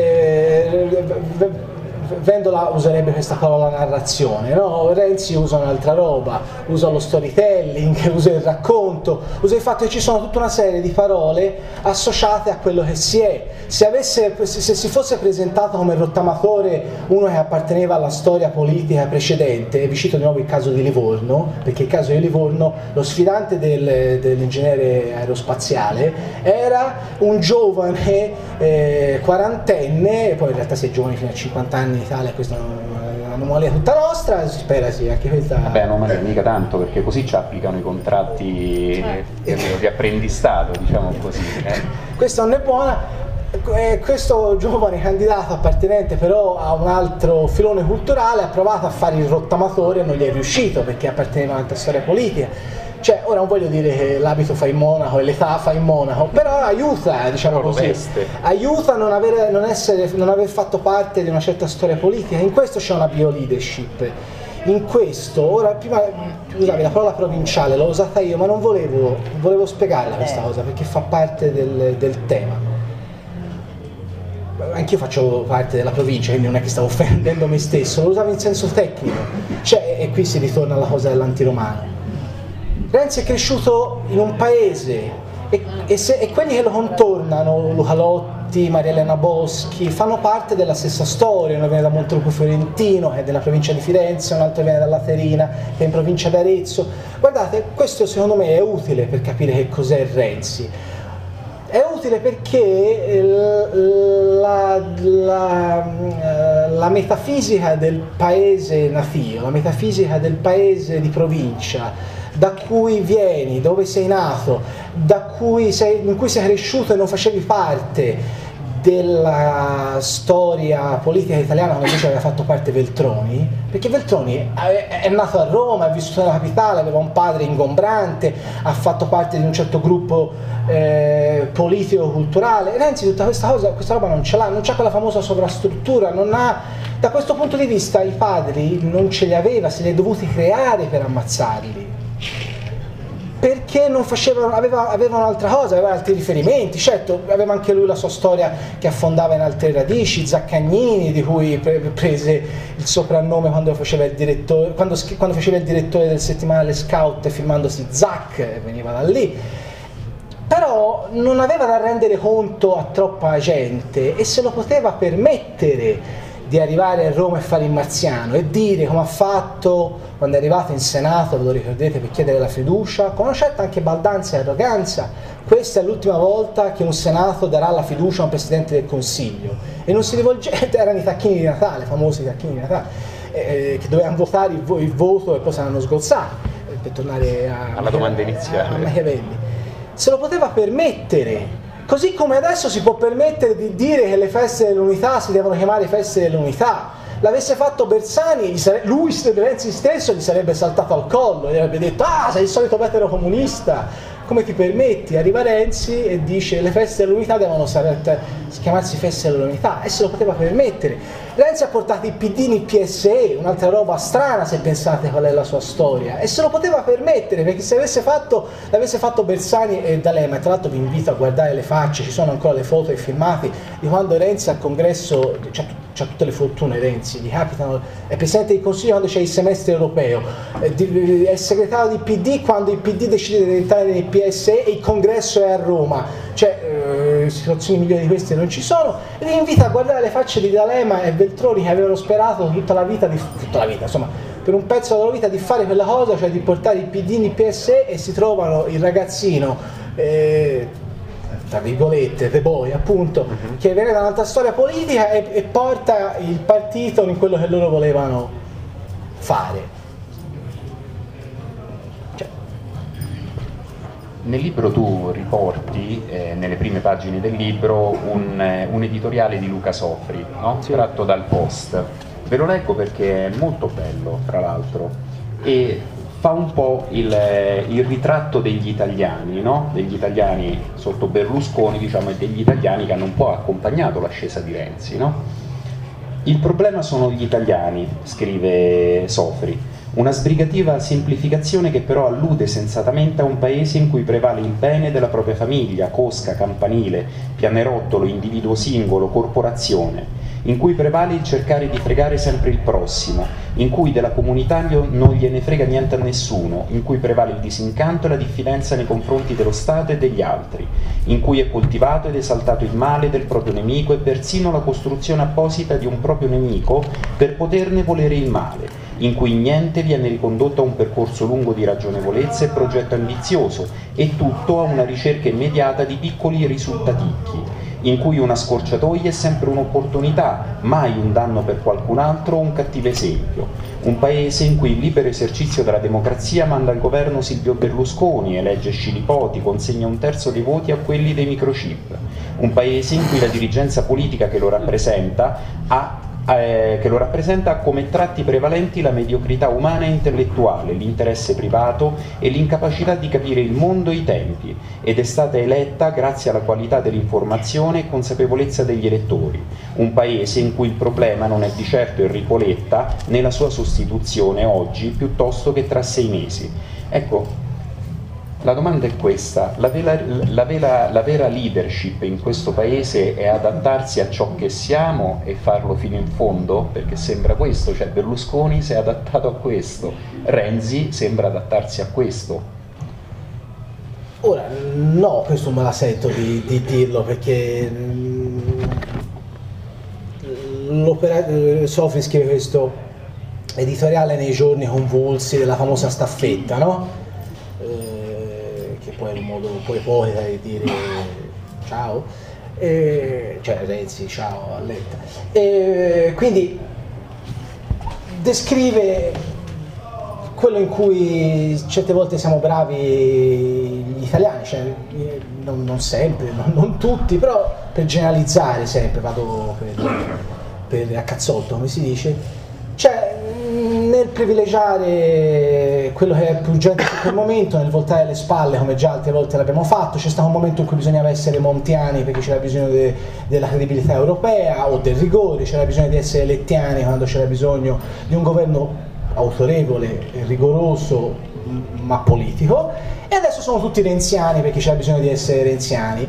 Vendola userebbe questa parola narrazione, no? Renzi usa un'altra roba, usa lo storytelling, usa il racconto, usa il fatto che ci sono tutta una serie di parole associate a quello che si è. Se si fosse presentato come rottamatore uno che apparteneva alla storia politica precedente, vi cito di nuovo il caso di Livorno, perché il caso di Livorno, lo sfidante dell'ingegnere aerospaziale era un giovane quarantenne, poi in realtà si è giovani fino a 50 anni in Italia, questa è un'anomalia tutta nostra, si spera sì, anche questa... Vabbè, anomalia mica tanto, perché così ci applicano i contratti di apprendistato, diciamo così. Questa non è buona. Questo giovane candidato appartenente però a un altro filone culturale ha provato a fare il rottamatore e non gli è riuscito, perché apparteneva a un'altra storia politica. Cioè, ora non voglio dire che l'abito fa il monaco e l'età fa il monaco, però aiuta, diciamo così, aiuta a non aver fatto parte di una certa storia politica. In questo c'è una bio-leadership. In questo, ora prima usavi la parola provinciale, l'ho usata io, ma non volevo spiegarla questa cosa perché fa parte del tema. Anch'io faccio parte della provincia, quindi non è che stavo offendendo me stesso, lo usavo in senso tecnico, cioè, e qui si ritorna alla cosa dell'antiromano. Renzi è cresciuto in un paese e quelli che lo contornano, Luca Lotti, Maria Elena Boschi, fanno parte della stessa storia. Uno viene da Montelupo Fiorentino, che è della provincia di Firenze, un altro viene da Laterina, che è in provincia d'Arezzo. Guardate, questo secondo me è utile per capire che cos'è Renzi. È utile perché la metafisica del paese natio, la metafisica del paese di provincia, da cui vieni, dove sei nato, in cui sei cresciuto e non facevi parte della storia politica italiana come invece aveva fatto parte Veltroni, perché Veltroni è nato a Roma, ha vissuto nella capitale, aveva un padre ingombrante, ha fatto parte di un certo gruppo politico-culturale. Renzi tutta questa roba non ce l'ha, non c'ha quella famosa sovrastruttura, non ha, da questo punto di vista i padri non ce li aveva, se li è dovuti creare per ammazzarli. Perché non facevano, aveva un'altra cosa, aveva altri riferimenti, certo aveva anche lui la sua storia che affondava in altre radici, Zaccagnini, di cui prese il soprannome quando faceva il direttore, quando faceva il direttore del settimanale Scout firmandosi Zac, veniva da lì, però non aveva da rendere conto a troppa gente e se lo poteva permettere di arrivare a Roma e fare il marziano e dire come ha fatto quando è arrivato in Senato, ve lo ricordate, per chiedere la fiducia, con una certa anche baldanza e arroganza. Questa è l'ultima volta che un Senato darà la fiducia a un Presidente del Consiglio. E non si rivolge, erano i tacchini di Natale, famosi tacchini di Natale, che dovevano votare il voto e poi saranno sgozzati, per tornare alla domanda iniziale. A Machiavelli. Se lo poteva permettere. Così come adesso si può permettere di dire che le feste dell'unità si devono chiamare feste dell'unità. L'avesse fatto Bersani, lui, Renzi stesso, gli sarebbe saltato al collo, gli avrebbe detto ah, sei il solito vetero comunista, come ti permetti? Arriva Renzi e dice le feste dell'unità devono chiamarsi feste dell'unità e se lo poteva permettere. Renzi ha portato i PD in PSE, un'altra roba strana se pensate qual è la sua storia, e se lo poteva permettere perché se l'avesse fatto Bersani e D'Alema, e tra l'altro vi invito a guardare le facce, ci sono ancora le foto e i filmati di quando Renzi al congresso, c'ha tutte le fortune Renzi, gli capitano, è Presidente del Consiglio quando c'è il semestre europeo, è segretario di PD quando il PD decide di entrare nei PSE e il congresso è a Roma, cioè situazioni migliori di queste non ci sono, e vi invito a guardare le facce di D'Alema e Veltroni che avevano sperato tutta la vita, insomma, per un pezzo della loro vita di fare quella cosa, cioè di portare il PD in PSE, e si trovano il ragazzino tra virgolette, The Boy appunto, che viene da un'altra storia politica e porta il partito in quello che loro volevano fare. Nel libro tu riporti, nelle prime pagine del libro, un editoriale di Luca Sofri, no? Sì. Tratto dal Post. Ve lo leggo perché è molto bello, tra l'altro, e fa un po' il ritratto degli italiani, no? Degli italiani sotto Berlusconi, diciamo, e degli italiani che hanno un po' accompagnato l'ascesa di Renzi, no? Il problema sono gli italiani, scrive Sofri. Una sbrigativa semplificazione che però allude sensatamente a un paese in cui prevale il bene della propria famiglia, cosca, campanile, pianerottolo, individuo singolo, corporazione, in cui prevale il cercare di fregare sempre il prossimo, in cui della comunità non gliene frega niente a nessuno, in cui prevale il disincanto e la diffidenza nei confronti dello Stato e degli altri, in cui è coltivato ed esaltato il male del proprio nemico e persino la costruzione apposita di un proprio nemico per poterne volere il male, in cui niente viene ricondotto a un percorso lungo di ragionevolezza e progetto ambizioso, e tutto a una ricerca immediata di piccoli risultaticchi, in cui una scorciatoia è sempre un'opportunità, mai un danno per qualcun altro o un cattivo esempio. Un paese in cui il libero esercizio della democrazia manda al governo Silvio Berlusconi, elegge Scilipoti, consegna un terzo dei voti a quelli dei microchip. Un paese in cui la dirigenza politica che lo rappresenta ha che lo rappresenta come tratti prevalenti la mediocrità umana e intellettuale, l'interesse privato e l'incapacità di capire il mondo e i tempi, ed è stata eletta grazie alla qualità dell'informazione e consapevolezza degli elettori. Un paese in cui il problema non è di certo Enrico Letta né la sua sostituzione oggi, piuttosto che tra 6 mesi. Ecco, la domanda è questa: la vera leadership in questo paese è adattarsi a ciò che siamo e farlo fino in fondo? Perché sembra questo, cioè Berlusconi si è adattato a questo, Renzi sembra adattarsi a questo. Ora, no, questo me la sento di dirlo, perché Sofri scrive questo editoriale nei giorni convulsi della famosa staffetta, no? Che poi è un modo un po' ipocrita di dire ciao, cioè Renzi ciao a Letta, quindi descrive quello in cui certe volte siamo bravi gli italiani, cioè, non sempre, non tutti, però per generalizzare sempre, vado per a cazzotto come si dice, cioè nel privilegiare quello che è più urgente in quel momento, nel voltare le spalle come già altre volte l'abbiamo fatto. C'è stato un momento in cui bisognava essere montiani perché c'era bisogno della credibilità europea o del rigore, c'era bisogno di essere lettiani quando c'era bisogno di un governo autorevole, rigoroso ma politico, e adesso sono tutti renziani perché c'era bisogno di essere renziani.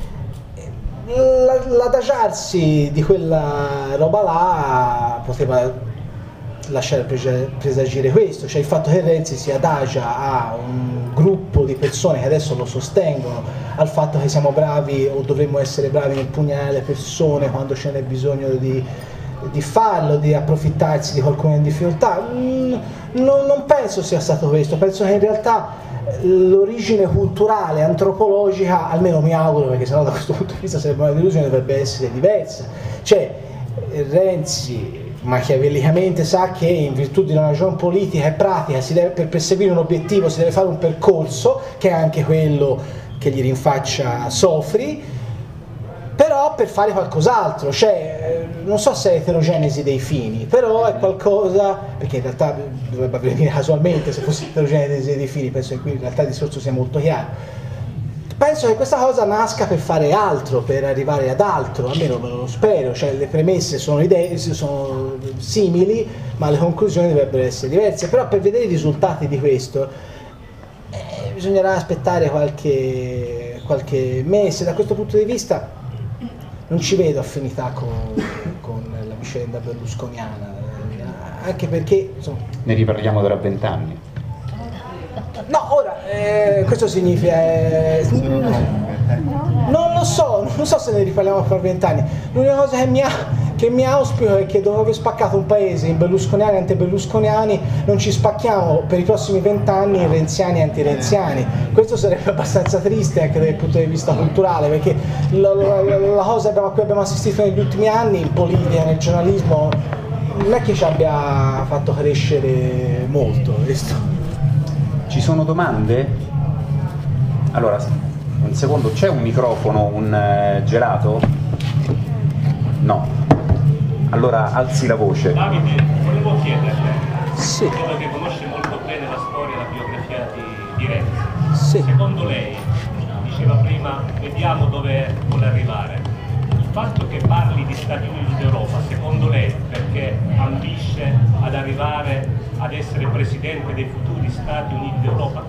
L'adagiarsi di quella roba là poteva lasciare presagire questo, cioè il fatto che Renzi si adagia a un gruppo di persone che adesso lo sostengono, al fatto che siamo bravi o dovremmo essere bravi nel pugnalare le persone quando ce n'è bisogno di farlo, di approfittarsi di qualcuno in difficoltà. Non penso sia stato questo, penso che in realtà l'origine culturale, antropologica, almeno mi auguro, perché sennò da questo punto di vista sarebbe una delusione, dovrebbe essere diversa. Cioè Renzi machiavellicamente sa che in virtù di una ragione politica e pratica per perseguire un obiettivo si deve fare un percorso, che è anche quello che gli rinfaccia Sofri, però per fare qualcos'altro, cioè non so se è eterogenesi dei fini, però è qualcosa, perché in realtà dovrebbe avvenire casualmente se fosse eterogenesi dei fini, penso che qui in realtà il discorso sia molto chiaro. Penso che questa cosa nasca per fare altro, per arrivare ad altro, almeno me lo spero, cioè le premesse sono simili, ma le conclusioni dovrebbero essere diverse, però per vedere i risultati di questo bisognerà aspettare qualche mese. Da questo punto di vista non ci vedo affinità con la vicenda berlusconiana, anche perché insomma, ne riparliamo tra 20 anni. No, ora, questo significa... non lo so se ne riparliamo fra 20 anni. L'unica cosa che mi auspico è che dopo aver spaccato un paese in berlusconiani e anti-berlusconiani, non ci spacchiamo per i prossimi 20 anni in renziani e anti-renziani. Questo sarebbe abbastanza triste anche dal punto di vista culturale, perché la cosa a cui abbiamo assistito negli ultimi anni in politica, nel giornalismo, non è che ci abbia fatto crescere molto questo. Ci sono domande? Allora, un secondo, c'è un microfono, un gelato? No. Allora alzi la voce. Davide, volevo chiederle, sì. Credo che conosce molto bene la storia e la biografia di Renzi. Sì. Secondo lei, diceva prima, vediamo dove vuole arrivare. Il fatto che parli di Stati Uniti d'Europa, secondo lei, perché ambisce ad arrivare ad essere presidente dei futuri Stati Uniti d'Europa?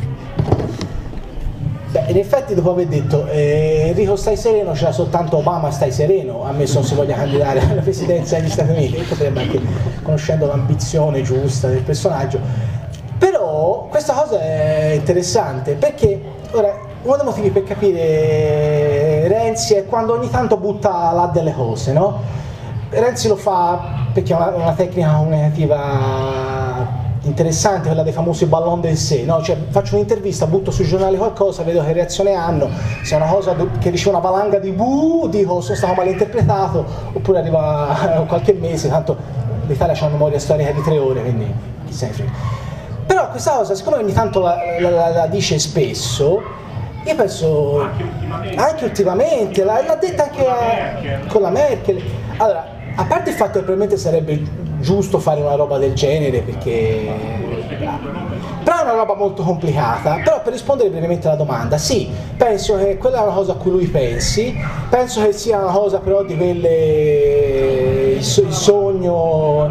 Beh, in effetti dopo aver detto Enrico stai sereno, c'era soltanto Obama stai sereno, ammesso non si voglia candidare alla presidenza degli Stati Uniti, potrebbe anche, conoscendo l'ambizione giusta del personaggio. Però questa cosa è interessante, perché ora uno dei motivi per capire Renzi è quando ogni tanto butta là delle cose, no? Renzi lo fa perché è una tecnica comunicativa interessante, quella dei famosi ballon del sé, no? Cioè faccio un'intervista, butto sui giornali qualcosa, vedo che reazione hanno, se è una cosa che riceve una valanga di buh, dico sono stato malinterpretato, oppure arriva qualche mese, tanto l'Italia c'ha una memoria storica di 3 ore, quindi chi se ne frega. Però questa cosa, siccome ogni tanto la dice spesso, io penso, anche ultimamente l'ha detta anche con la Merkel. Allora, a parte il fatto che probabilmente sarebbe giusto fare una roba del genere, perché però è una roba molto complicata. Però per rispondere brevemente alla domanda, sì, penso che quella è una cosa a cui lui pensi, penso che sia una cosa però di quelle il sogno,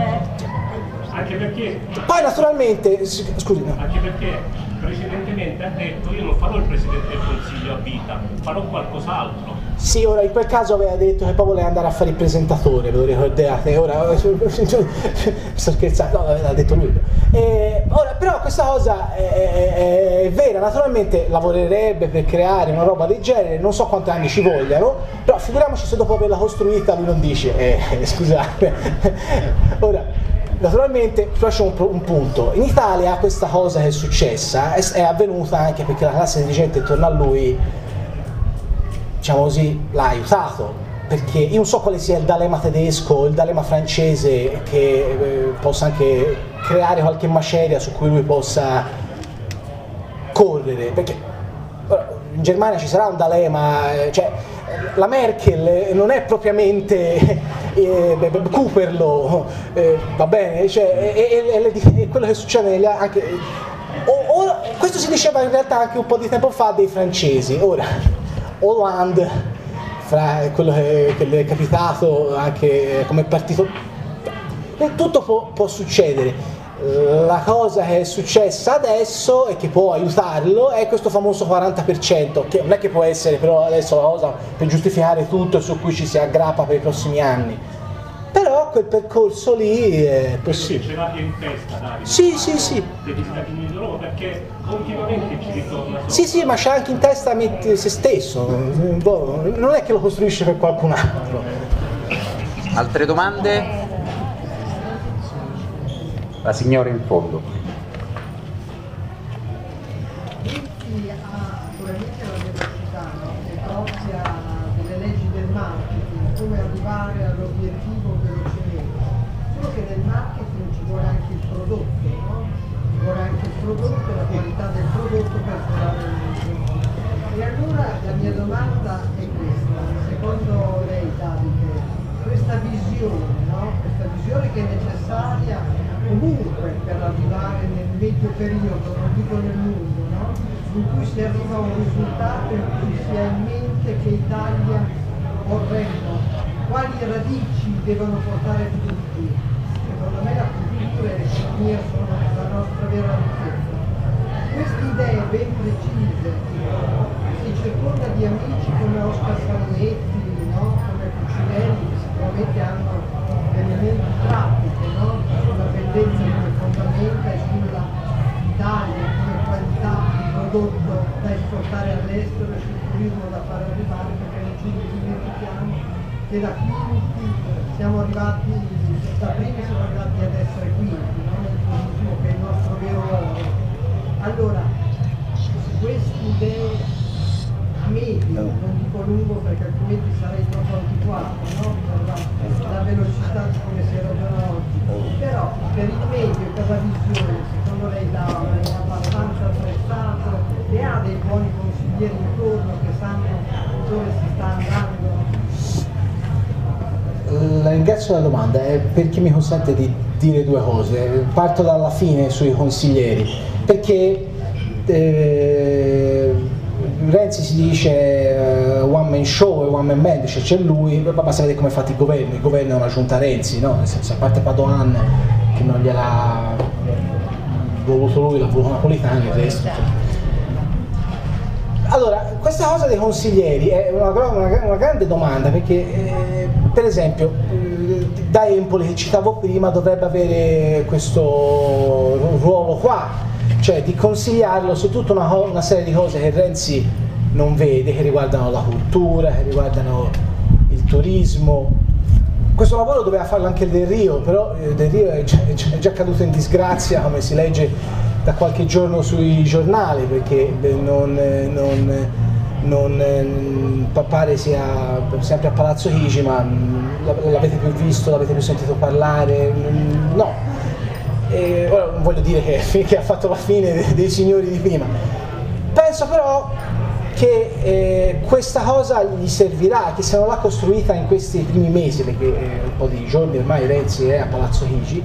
anche perché poi naturalmente scusi, no. Anche perché precedentemente ha detto io non farò il Presidente del Consiglio a vita, farò qualcos'altro. Sì, ora in quel caso aveva detto che poi voleva andare a fare il presentatore, ve lo ricordate? Ora sto scherzando, no, l'ha detto lui. Ora però questa cosa è vera, naturalmente lavorerebbe per creare una roba del genere, non so quanti anni ci vogliano, però figuriamoci se dopo averla costruita lui non dice scusate. Ora naturalmente faccio un punto. In Italia questa cosa che è successa è avvenuta anche perché la classe dirigente intorno a lui, diciamo così, l'ha aiutato, perché io non so quale sia il dilemma tedesco o il dilemma francese che possa anche creare qualche maceria su cui lui possa correre, perché in Germania ci sarà un dilemma, cioè la Merkel non è propriamente Cooperlo, va bene, cioè, è quello che succede anche questo si diceva in realtà anche un po' di tempo fa dei francesi. Ora Hollande, fra quello che le è capitato anche come partito, tutto può succedere. La cosa che è successa adesso e che può aiutarlo è questo famoso 40%, che non è che può essere però adesso la cosa per giustificare tutto e su cui ci si aggrappa per i prossimi anni, però quel percorso lì è possibile. Ce l'abbiamo in testa, Davide, sì. degli Stati Uniti d'Europa, perché continuamente ci ritorna sopra. Sì, ma c'ha anche in testa se stesso, non è che lo costruisce per qualcun altro. Altre domande? La signora in fondo. Ha sicuramente la velocità, no? È propria delle leggi del marketing, come arrivare all'obiettivo velocemente. Solo che nel marketing ci vuole anche il prodotto, no? Ci vuole anche il prodotto e la qualità del prodotto per trovare il migliore. E allora la mia domanda è questa: secondo lei, Davide, questa visione, no? Questa visione che è necessaria comunque per arrivare nel medio periodo, non dico nel lungo, no? In cui si arriva a un risultato in cui si ha in mente che Italia vorremmo, quali radici devono portare tutti. Secondo me la cultura e l'economia sono la nostra vera ricchezza. Queste idee ben precise si circonda di amici come Oscar Salletti, no? Come Cucinelli, che sicuramente hanno elementi pratici, no? Sulla bellezza come fondamenta e sulla Italia come qualità di prodotto da esportare all'estero e sul turismo da far arrivare, perché non ci dimentichiamo che da quinti siamo arrivati, da primi siamo arrivati ad essere quinti, no? Nel turismo, che è il nostro vero oro. Allora, queste idee a medio, non dico lungo perché altrimenti sarei troppo antiquato, no? Per la velocità di come si ragiona oggi. Però per il medio e per la visione, secondo lei Laura è abbastanza attrezzato e ha dei buoni consiglieri intorno che sanno dove si sta andando? La ringrazio della domanda, perché mi consente di dire due cose. Parto dalla fine sui consiglieri, perché Renzi si dice one man show e one man band, cioè c'è lui, basta vedere come è fatto il governo è una giunta Renzi, no? Nel senso, a parte Padoan che non gliel'ha voluto lui, l'ha voluto Napolitano, il resto. Allora, questa cosa dei consiglieri è una grande domanda, perché per esempio da Empoli che citavo prima dovrebbe avere questo ruolo qua, cioè di consigliarlo su tutta una serie di cose che Renzi non vede, che riguardano la cultura, che riguardano il turismo. Questo lavoro doveva farlo anche Del Rio, però Del Rio è già caduto in disgrazia, come si legge da qualche giorno sui giornali, perché pare sia sempre a Palazzo Chigi, ma l'avete più visto, l'avete più sentito parlare? No. Ora non voglio dire che ha fatto la fine dei signori di prima. Penso però che questa cosa gli servirà, che se non l'ha costruita in questi primi mesi, perché un po' di giorni ormai Renzi è a Palazzo Chigi,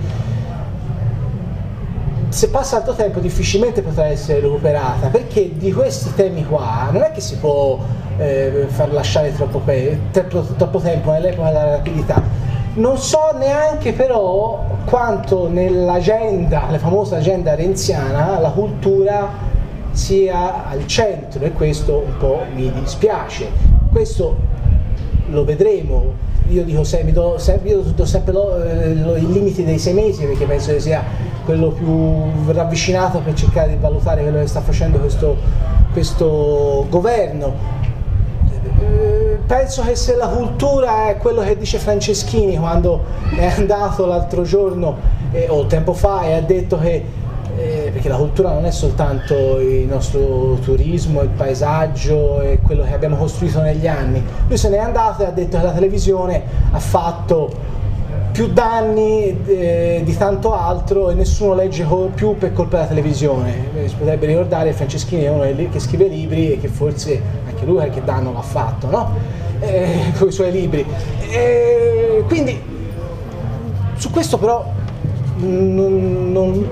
se passa altro tempo difficilmente potrà essere recuperata, perché di questi temi qua non è che si può far lasciare troppo tempo nell'epoca della rapidità. Non so neanche però quanto nell'agenda, la famosa agenda renziana, la cultura sia al centro, e questo un po' mi dispiace. Questo lo vedremo. Io dico do sempre i limiti dei 6 mesi, perché penso che sia quello più ravvicinato per cercare di valutare quello che sta facendo questo governo. Penso che se la cultura è quello che dice Franceschini quando è andato l'altro giorno o tempo fa e ha detto che perché la cultura non è soltanto il nostro turismo, il paesaggio e quello che abbiamo costruito negli anni. Lui se n'è andato e ha detto che la televisione ha fatto più danni di tanto altro e nessuno legge più per colpa della televisione. Si potrebbe ricordare che Franceschini è uno che scrive libri e che forse anche lui qualche danno l'ha fatto, no? Con i suoi libri. Quindi su questo però non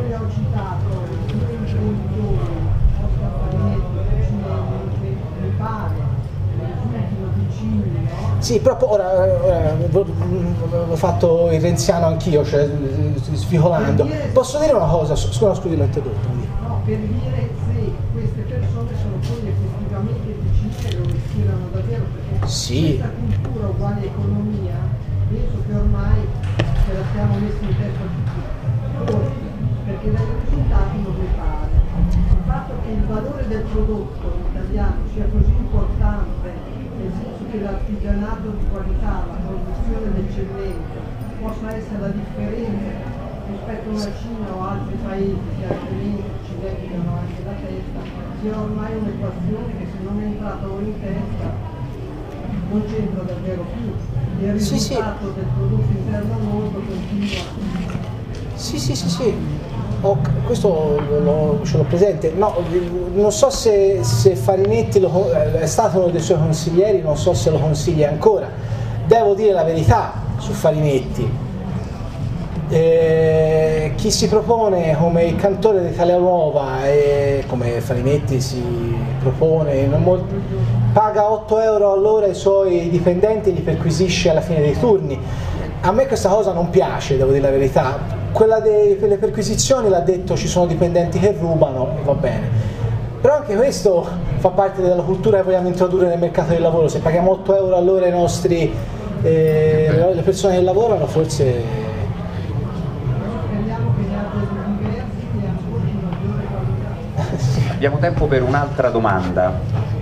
sì, però ora ho fatto il renziano anch'io, cioè svicolando. Posso dire una cosa? Scusi, l'ho interrotto. No, per dire se queste persone sono poi effettivamente vicine e lo respirano davvero, perché sì. Questa cultura uguale economia, penso che ormai ce la siamo messi in testa tutti, perché dai risultati non mi pare. Il fatto che il valore del prodotto italiano sia così importante, nel senso che l'artigianato di qualità, la produzione d'eccellenza possa essere la differenza rispetto a una Cina o altri paesi che altrimenti ci vengono anche da testa, sia ormai un'equazione che se non è entrata ora in testa non c'entra davvero più. Il risultato del prodotto interno lordo continua. Sì. Questo ce l'ho presente. No, non so se Farinetti è stato uno dei suoi consiglieri, non so se lo consiglia ancora. Devo dire la verità su Farinetti. Chi si propone come il cantore di Italia Nuova e come Farinetti si propone, paga 8 euro all'ora ai suoi dipendenti e li perquisisce alla fine dei turni. A me questa cosa non piace, devo dire la verità. Quella delle perquisizioni l'ha detto, ci sono dipendenti che rubano e va bene. Però anche questo fa parte della cultura che vogliamo introdurre nel mercato del lavoro. Se paghiamo 8 euro all'ora ai nostri le persone che lavorano, forse abbiamo tempo per un'altra domanda.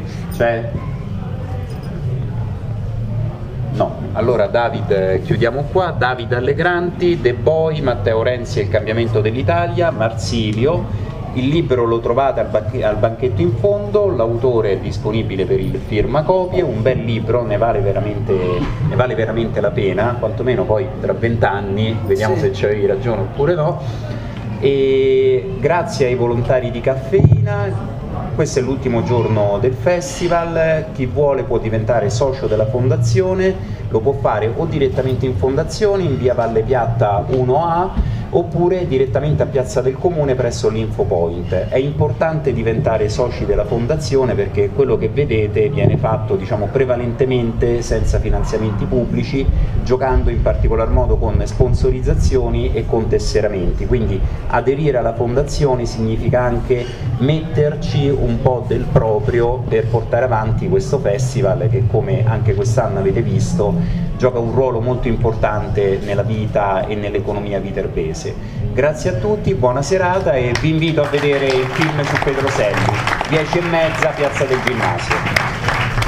No, allora David, chiudiamo qua. David Allegranti, The Boy, Matteo Renzi e il cambiamento dell'Italia, Marsilio, il libro lo trovate al banchetto in fondo, l'autore è disponibile per il firmacopie, un bel libro, ne vale veramente la pena, quantomeno poi tra 20 anni vediamo se c'avevi ragione oppure no. E grazie ai volontari di Caffeina. Questo è l'ultimo giorno del festival, chi vuole può diventare socio della fondazione, lo può fare o direttamente in fondazione in via Valle Piatta 1A oppure direttamente a Piazza del Comune presso l'Infopoint. È importante diventare soci della fondazione perché quello che vedete viene fatto prevalentemente senza finanziamenti pubblici, giocando in particolar modo con sponsorizzazioni e con tesseramenti, quindi aderire alla fondazione significa anche metterci un po' del proprio per portare avanti questo festival che, come anche quest'anno avete visto, gioca un ruolo molto importante nella vita e nell'economia viterbese. Grazie a tutti, buona serata e vi invito a vedere il film su Pedro Selli, 10:30, Piazza del Ginnasio.